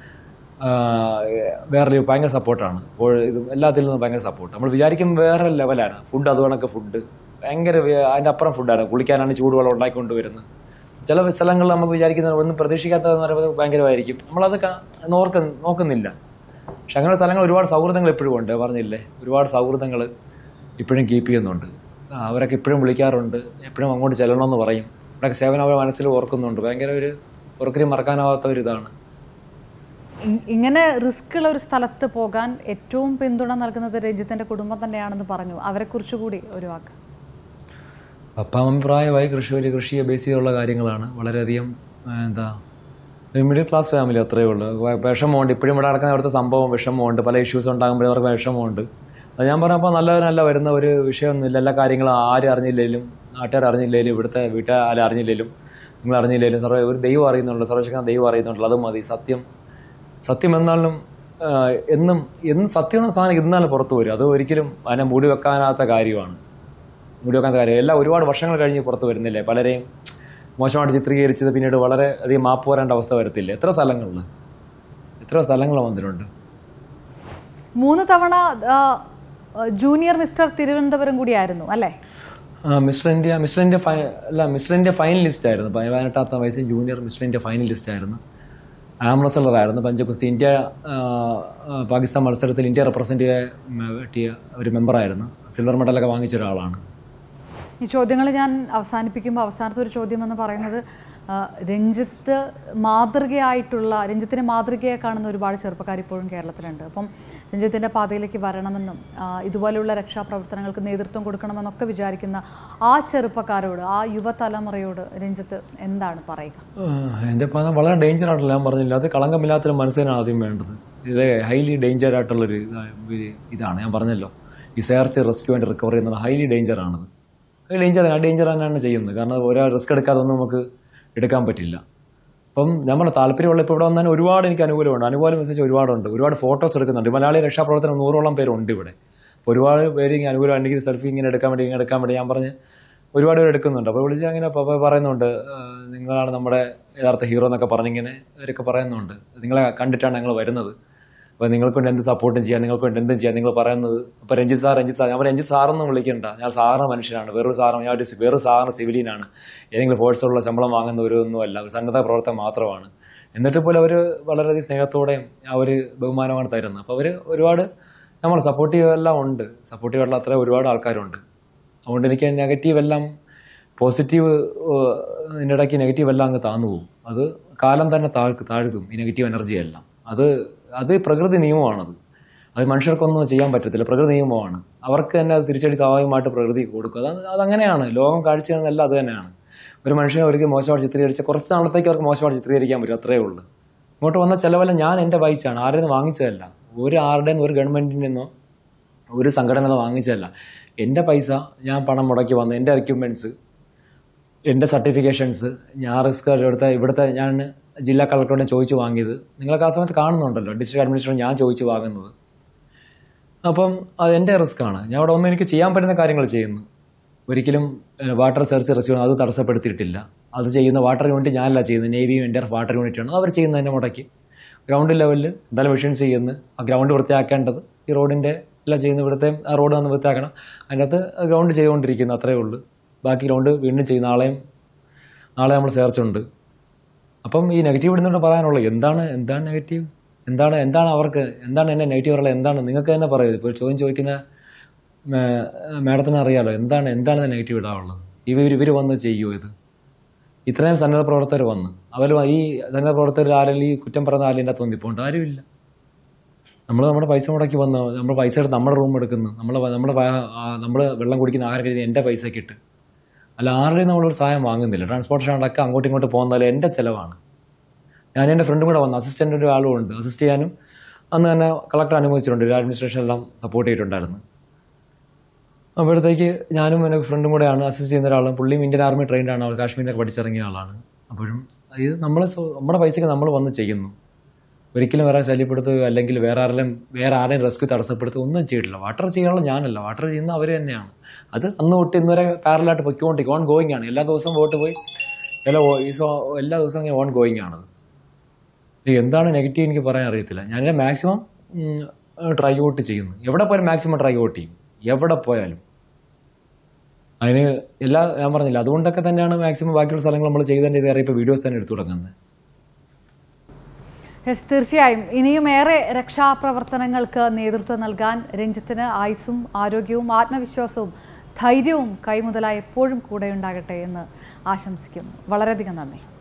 വേറെ ഭയങ്കര സപ്പോർട്ടാണ്. അപ്പോൾ ഇത് എല്ലാത്തിൽ നിന്നും ഭയങ്കര സപ്പോർട്ട്. നമ്മൾ വിചാരിക്കും വേറെ ലെവലാണ്. ഫുഡ് അതുകൊണ്ടൊക്കെ ഫുഡ് ഭയങ്കര അതിൻ്റെ അപ്പുറം ഫുഡാണ്. കുളിക്കാനാണ് ചൂടുവെള്ളം ഉണ്ടാക്കിക്കൊണ്ട് വരുന്നത്. ചില സ്ഥലങ്ങളിൽ നമുക്ക് വിചാരിക്കുന്നത് ഒന്നും പ്രതീക്ഷിക്കാത്തതെന്ന് പറയുമ്പോൾ ഭയങ്കരമായിരിക്കും, നമ്മളത് നോക്ക നോക്കുന്നില്ല പക്ഷെ അങ്ങനെ സ്ഥലങ്ങൾ ഒരുപാട് സൗഹൃദങ്ങൾ ഇപ്പോഴും ഉണ്ട്. പറഞ്ഞില്ലേ, ഒരുപാട് സൗഹൃദങ്ങൾ ഇപ്പോഴും കീപ്പ് ചെയ്യുന്നുണ്ട്. അവരൊക്കെ ഇപ്പോഴും വിളിക്കാറുണ്ട്, എപ്പോഴും അങ്ങോട്ട് ചെല്ലണമെന്ന് പറയും. അവിടെയൊക്കെ സേവനം അവരെ മനസ്സിൽ ഓർക്കുന്നുണ്ട്. ഭയങ്കര ഒരു ഒരിക്കലും മറക്കാനാവാത്ത ഒരു ഇതാണ്. ഇങ്ങനെ റിസ്ക് ഉള്ള ഒരു സ്ഥലത്ത് പോകാൻ ഏറ്റവും പിന്തുണ നൽകുന്നത് രഞ്ജിത്തിന്റെ കുടുംബം തന്നെയാണെന്ന് പറഞ്ഞു. അവരെക്കുറിച്ച് കൂടി ഒരു വാക്ക്. പപ്പാ മമ്മി പ്രായമായി, കൃഷി വലിയ കൃഷിയെ ബേസ് ചെയ്തുള്ള കാര്യങ്ങളാണ്. വളരെയധികം എന്താ മിഡിൽ ക്ലാസ് ഫാമിലി അത്രയേ ഉള്ളൂ. വിഷമമുണ്ട് ഇപ്പോഴും ഇവിടെ നടക്കുന്ന അവിടുത്തെ സംഭവം, വിഷമമുണ്ട്. പല ഇഷ്യൂസ് ഉണ്ടാകുമ്പോഴേ അവർക്ക് വിഷമമുണ്ട്. അത് ഞാൻ പറഞ്ഞപ്പോൾ നല്ലവരല്ല വരുന്ന ഒരു വിഷയമൊന്നുമില്ല. എല്ലാ കാര്യങ്ങളും ആരും അറിഞ്ഞില്ലെങ്കിലും, നാട്ടുകാർ അറിഞ്ഞില്ലെങ്കിലും, ഇവിടുത്തെ വീട്ടുകാർ അറിഞ്ഞില്ലെങ്കിലും, നിങ്ങൾ അറിഞ്ഞില്ലെങ്കിലും സർവ്വ ഒരു ദൈവം അറിയുന്നുള്ളൂ, സർവശക്തൻ ദൈവം അറിയുന്നുള്ളൂ. അത് മതി. സത്യം സത്യം എന്നാലും എന്നും എന്നും സത്യം എന്ന സാധനം ഇന്നാലും പുറത്തു വരും. അത് ഒരിക്കലും അതിനെ മൂടി വെക്കാനാത്ത കാര്യമാണ്. മൂടി വെക്കാത്ത കാര്യം എല്ലാം ഒരുപാട് വർഷങ്ങൾ കഴിഞ്ഞ് പുറത്ത് വരുന്നില്ലേ. പലരെയും മോശമായിട്ട് ചിത്രീകരിച്ചത് പിന്നീട് വളരെ അധികം മാപ്പ് വരേണ്ട അവസ്ഥ വരത്തില്ല. എത്ര സ്ഥലങ്ങളിൽ എത്ര സ്ഥലങ്ങൾ വന്നിട്ടുണ്ട്. മൂന്ന് തവണ ജൂനിയർ മിസ്റ്റർ തിരുവനന്തപുരം കൂടിയായിരുന്നു അല്ലേ? മിസ്റ്റർ ഇന്ത്യ മിസ്റ്റർ ഇന്ത്യ അല്ല മിസ്റ്റർ ഇന്ത്യ ഫൈനലിസ്റ്റ് ആയിരുന്നു. പതിനെട്ടാമത്തെ വയസ്സിൽ ജൂനിയർ മിസ്റ്റർ ഇന്ത്യ ഫൈനലിസ്റ്റ് ആയിരുന്നു. ആം റെസ്ലറായിരുന്നു. പഞ്ചഗുസ്തി ഇന്ത്യ പാകിസ്ഥാൻ മത്സരത്തിൽ ഇന്ത്യ റെപ്രസെന്റ് ചെയ്യാൻ ഒരു മെമ്പറായിരുന്നു. സിൽവർ മെഡലൊക്കെ വാങ്ങിച്ച ഒരാളാണ്. ഈ ചോദ്യങ്ങൾ ഞാൻ അവസാനിപ്പിക്കുമ്പോൾ അവസാനത്തെ ഒരു ചോദ്യം എന്ന് പറയുന്നത്, രഞ്ജിത്ത് മാതൃകയായിട്ടുള്ള രഞ്ജിത്തിനെ മാതൃകയെ കാണുന്ന ഒരുപാട് ചെറുപ്പക്കാർ ഇപ്പോഴും കേരളത്തിലുണ്ട്. അപ്പം രഞ്ജിത്തിൻ്റെ പാതയിലേക്ക് വരണമെന്നും ഇതുപോലെയുള്ള രക്ഷാപ്രവർത്തനങ്ങൾക്ക് നേതൃത്വം കൊടുക്കണമെന്നൊക്കെ വിചാരിക്കുന്ന ആ ചെറുപ്പക്കാരോട്, ആ യുവതലമുറയോട് രഞ്ജിത്ത് എന്താണ് പറയുക? എൻ്റെ പാത വളരെ ഡേഞ്ചർ ആയിട്ടില്ല. ഞാൻ പറഞ്ഞില്ല, അത് കളങ്കമില്ലാത്തൊരു മനസ്സിനാണ് ആദ്യം വേണ്ടത്. ഇത് ഹൈലി ഡേഞ്ചർ ആയിട്ടുള്ളൊരു ഇതാണ്. ഞാൻ പറഞ്ഞല്ലോ, ഈ സെർച്ച് റെസ്ക്യൂ ആൻഡ് റിക്കവറി എന്നത് ഹൈലി ഡേഞ്ചറാണത്. ഡേഞ്ചർ ആ ഡേഞ്ചർ തന്നെയാണ് ചെയ്യുന്നത്. കാരണം ഒരാൾ റിസ്ക് എടുക്കാതെ ഒന്നും നമുക്ക് എടുക്കാൻ പറ്റില്ല. അപ്പം നമ്മുടെ താല്പര്യമുള്ള ഇപ്പോൾ ഇവിടെ വന്നാൽ ഒരുപാട് എനിക്ക് അനുകൂലമുണ്ട്. അനുകൂലം മെസ്സേജ് ഒരുപാടുണ്ട്. ഒരുപാട് ഫോട്ടോസ് എടുക്കുന്നുണ്ട്. മലയാളി രക്ഷാപ്രവർത്തനം നൂറോളം പേരുണ്ട് ഇവിടെ. ഒരുപാട് പേര് ഇങ്ങനെ അനുകൂലം എനിക്ക് സെൽഫി ഇങ്ങനെ എടുക്കാൻ വേണ്ടി ഇങ്ങനെ എടുക്കാൻ വേണ്ടി ഞാൻ പറഞ്ഞ് ഒരുപാട് പേര് എടുക്കുന്നുണ്ട്. അപ്പോൾ വിളിച്ച് അങ്ങനെ പറയുന്നുണ്ട്, നിങ്ങളാണ് നമ്മുടെ യഥാർത്ഥ ഹീറോ എന്നൊക്കെ പറഞ്ഞിങ്ങനെ അവരൊക്കെ പറയുന്നുണ്ട്. നിങ്ങളെ കണ്ടിട്ടാണ് ഞങ്ങൾ വരുന്നത്, അപ്പോൾ നിങ്ങൾക്ക് വേണ്ടി എന്ത് സപ്പോർട്ടും ചെയ്യാം, നിങ്ങൾക്ക് വേണ്ടി എന്തും ചെയ്യാം നിങ്ങൾ പറയുന്നത്. അപ്പോൾ രഞ്ജിത്ത് സാർ രഞ്ജിത്ത് സാർ ഞാൻ രഞ്ജിത്ത് സാറൊന്നും വിളിക്കണ്ട, ഞാൻ സാറിന് മനുഷ്യനാണ്, വേറൊരു സാറ്, ഞാൻ ഒരു വേറൊരു സാറിന് സിവിലിയനാണ്, ഏതെങ്കിലും ഫോഴ്സുള്ള ശമ്പളം വാങ്ങുന്ന ഒരു ഒന്നുമല്ല, ഒരു സന്നദ്ധ പ്രവർത്തനം മാത്രമാണ്. എന്നിട്ട് പോലും അവർ വളരെയധികം സ്നേഹത്തോടെയും ആ ഒരു ബഹുമാനമാണ് തരുന്നത്. അപ്പോൾ അവർ ഒരുപാട് നമ്മൾ സപ്പോർട്ടീവ് എല്ലാം ഉണ്ട്. സപ്പോർട്ടീവ് ഉള്ള അത്ര ഒരുപാട് ആൾക്കാരുണ്ട്. അതുകൊണ്ട് എനിക്ക് നെഗറ്റീവ് എല്ലാം പോസിറ്റീവ് ഇതിൻ്റെ ഇടയ്ക്ക് നെഗറ്റീവ് എല്ലാം അങ്ങ് താന്നു പോകും. അത് കാലം തന്നെ താഴ് താഴ്ത്തും ഈ നെഗറ്റീവ് എനർജി എല്ലാം. അത് അത് പ്രകൃതി നിയമമാണത്. അത് മനുഷ്യർക്കൊന്നും ചെയ്യാൻ പറ്റത്തില്ല. പ്രകൃതി നിയമമാണ്. അവർക്ക് തന്നെ അത് തിരിച്ചടി സ്വാഭാവികമായിട്ട് പ്രകൃതി കൊടുക്കും. അത് അതങ്ങനെയാണ്. ലോകം കാഴ്ച ചെയ്യുന്നതല്ല അത് തന്നെയാണ്. ഒരു മനുഷ്യനെ ഒരിക്കലും മോശമായിട്ട് ചിത്രീകരിച്ച് കുറച്ച് നാളത്തേക്ക് അവർക്ക് മോശമായിട്ട് ചിത്രീകരിക്കാൻ പറ്റും, അത്രയേ ഉള്ളൂ. ഇങ്ങോട്ട് വന്ന ചിലവെല്ലാം ഞാൻ എൻ്റെ വായിച്ചാണ്, ആരുടെ നിന്ന് വാങ്ങിച്ചതല്ല. ഒരു ആരുടെയും ഒരു ഗവൺമെൻറ്റിൽ നിന്നോ ഒരു സംഘടന വാങ്ങിച്ചതല്ല. എൻ്റെ പൈസ, ഞാൻ പണം മുടക്കി വന്ന് എൻ്റെ എക്യുപ്മെൻറ്റ്സ്, എൻ്റെ സർട്ടിഫിക്കേഷൻസ്, ഞാൻ റിസ്ക് എടുത്ത ഇവിടുത്തെ ഞാൻ ജില്ലാ കളക്ടറോടെ ചോദിച്ച് വാങ്ങിയത് നിങ്ങളൊക്കെ ആ സമയത്ത് കാണുന്നുണ്ടല്ലോ. ഡിസ്ട്രിക്ട് അഡ്മിനിസ്ട്രേഷൻ ഞാൻ ചോദിച്ച് വാങ്ങുന്നത്. അപ്പം അത് എൻ്റെ റിസ്ക്കാണ്. ഞാൻ അവിടെ ഒന്നും എനിക്ക് ചെയ്യാൻ പറ്റുന്ന കാര്യങ്ങൾ ചെയ്യുന്നു. ഒരിക്കലും വാട്ടർ സെർച്ച് റെസ്ക്യൂ അത് തടസ്സപ്പെടുത്തിയിട്ടില്ല. അത് ചെയ്യുന്ന വാട്ടർ യൂണിറ്റ് ഞാനല്ല ചെയ്യുന്നത്, നേവിയും എൻ്റെ വാട്ടർ യൂണിറ്റാണ് അവർ ചെയ്യുന്നത്. എൻ്റെ മുടക്കി ഗ്രൗണ്ട് ലെവലിൽ എന്തായാലും മെഷീൻസ് ചെയ്യുന്നു. ആ ഗ്രൗണ്ട് വൃത്തിയാക്കേണ്ടത് ഈ റോഡിൻ്റെ എല്ലാം ചെയ്യുന്ന ഇവിടുത്തെ ആ റോഡ് വന്ന് വൃത്തിയാക്കണം. അതിനകത്ത് ഗ്രൗണ്ട് ചെയ്തുകൊണ്ടിരിക്കുന്നു, അത്രയേ ഉള്ളൂ. ബാക്കി ഗ്രൗണ്ട് വീണ്ടും ചെയ്യും. നാളെയും നാളെ നമ്മൾ സെർച്ചുണ്ട്. അപ്പം ഈ നെഗറ്റീവ് ഇടുന്നുണ്ട് പറയാനുള്ളത് എന്താണ് എന്താണ് നെഗറ്റീവ് എന്താണ് എന്താണ് അവർക്ക് എന്താണ് എന്നെ നെഗറ്റീവ് പറയുള്ളത് എന്താണ് നിങ്ങൾക്ക് തന്നെ പറയുന്നത്. ഇപ്പോൾ ചോദ്യം ചോദിക്കുന്ന മാഡത്തിന് അറിയാമല്ലോ എന്താണ് എന്താണ് നെഗറ്റീവ് ഇടാനുള്ളത്. ഇവർ ഇവർ വന്ന് ചെയ്യുമോ ഇത്? ഇത്രയും സന്നദ്ധ പ്രവർത്തകർ വന്ന് അവർ ഈ സന്നദ്ധ പ്രവർത്തകർ ആരെങ്കിലും ഈ കുറ്റം പറയുന്ന ആരും ഇതിൻ്റെ അകത്ത് വന്നിപ്പോണ്ട് ആരുമില്ല. നമ്മൾ നമ്മുടെ പൈസ മുടക്കി വന്ന് നമ്മൾ പൈസ എടുത്ത് നമ്മുടെ റൂം എടുക്കുന്നു, നമ്മൾ നമ്മുടെ നമ്മൾ വെള്ളം കുടിക്കുന്ന ആഹാരം കഴിയുന്ന എൻ്റെ പൈസയ്ക്ക് ഇട്ട്, അല്ല ആരുടെയും നമ്മളൊരു സഹായം വാങ്ങുന്നില്ല. ട്രാൻസ്പോർട്ടേഷൻ അടക്കം അങ്ങോട്ടും ഇങ്ങോട്ട് പോകുന്നാലും എൻ്റെ ചിലവാണ്. ഞാൻ എൻ്റെ ഫ്രണ്ടും കൂടെ വന്നു, അസിസ്റ്റൻ്റ് ഒരു ആളും ഉണ്ട്, അസിസ്റ്റ് ചെയ്യാനും അന്ന് തന്നെ കളക്ടർ അനുവദിച്ചിട്ടുണ്ട്. ഒരു അഡ്മിനിസ്ട്രേഷൻ എല്ലാം സപ്പോർട്ട് ചെയ്തിട്ടുണ്ടായിരുന്നു. അപ്പോഴത്തേക്ക് ഞാനും എൻ്റെ ഫ്രണ്ടും കൂടെയാണ് അസിസ്റ്റ് ചെയ്യുന്ന ഒരാളും. പുള്ളിയും ഇന്ത്യൻ ആർമി ട്രെയിൻഡ് ആണ്, അവൾ കാശ്മീരിലൊക്കെ പഠിച്ചിറങ്ങിയ ആളാണ്. അപ്പോഴും ഇത് നമ്മൾ നമ്മുടെ പൈസയ്ക്ക് നമ്മൾ വന്ന് ചെയ്യുന്നു. ഒരിക്കലും വേറെ ശല്യപ്പെടുത്തുകയോ അല്ലെങ്കിൽ വേറെ ആരെങ്കിലും വേറെ ആരെയും റെസ്ക്യൂ തടസ്സപ്പെടുത്തുക ഒന്നും ചെയ്തിട്ടില്ല. വാട്ടർ ചെയ്യാനുള്ള ഞാനല്ല, വാട്ടർ ചെയ്യുന്ന അവർ തന്നെയാണ്. അത് അന്ന് തൊട്ട് ഇന്നുവരെ പാരലായിട്ട് പൊയ്ക്കൊണ്ടിരിക്കും, ഓൺ ഗോയിങ് ആണ്. എല്ലാ ദിവസവും വോട്ട് പോയി എല്ലാ എല്ലാ ദിവസവും ഓൺ ഗോയിങ് ആണത്. എന്താണ് നെഗറ്റീവ് എനിക്ക് പറയാൻ അറിയത്തില്ല. ഞാൻ മാക്സിമം ട്രൈ ഔട്ട് ചെയ്യുന്നു. എവിടെ പോയാലും മാക്സിമം ട്രൈ ഔട്ട് ചെയ്യും, എവിടെ പോയാലും. അതിന് എല്ലാ ഞാൻ പറഞ്ഞില്ല, അതുകൊണ്ടൊക്കെ തന്നെയാണ് മാക്സിമം ബാക്കിയുള്ള സ്ഥലങ്ങൾ നമ്മൾ ചെയ്തതിൻ്റെ ഇതേറെ ഇപ്പോൾ വീഡിയോസ് തന്നെ എടുത്തു തുടങ്ങുന്നത്. യെസ്, തീർച്ചയായും ഇനിയും ഏറെ രക്ഷാപ്രവർത്തനങ്ങൾക്ക് നേതൃത്വം നൽകാൻ രഞ്ജിത്തിന് ആയുസ്സും ആരോഗ്യവും ആത്മവിശ്വാസവും ധൈര്യവും കൈമുതലായി എപ്പോഴും കൂടെ ഉണ്ടാകട്ടെ എന്ന് ആശംസിക്കുന്നു. വളരെയധികം നന്ദി.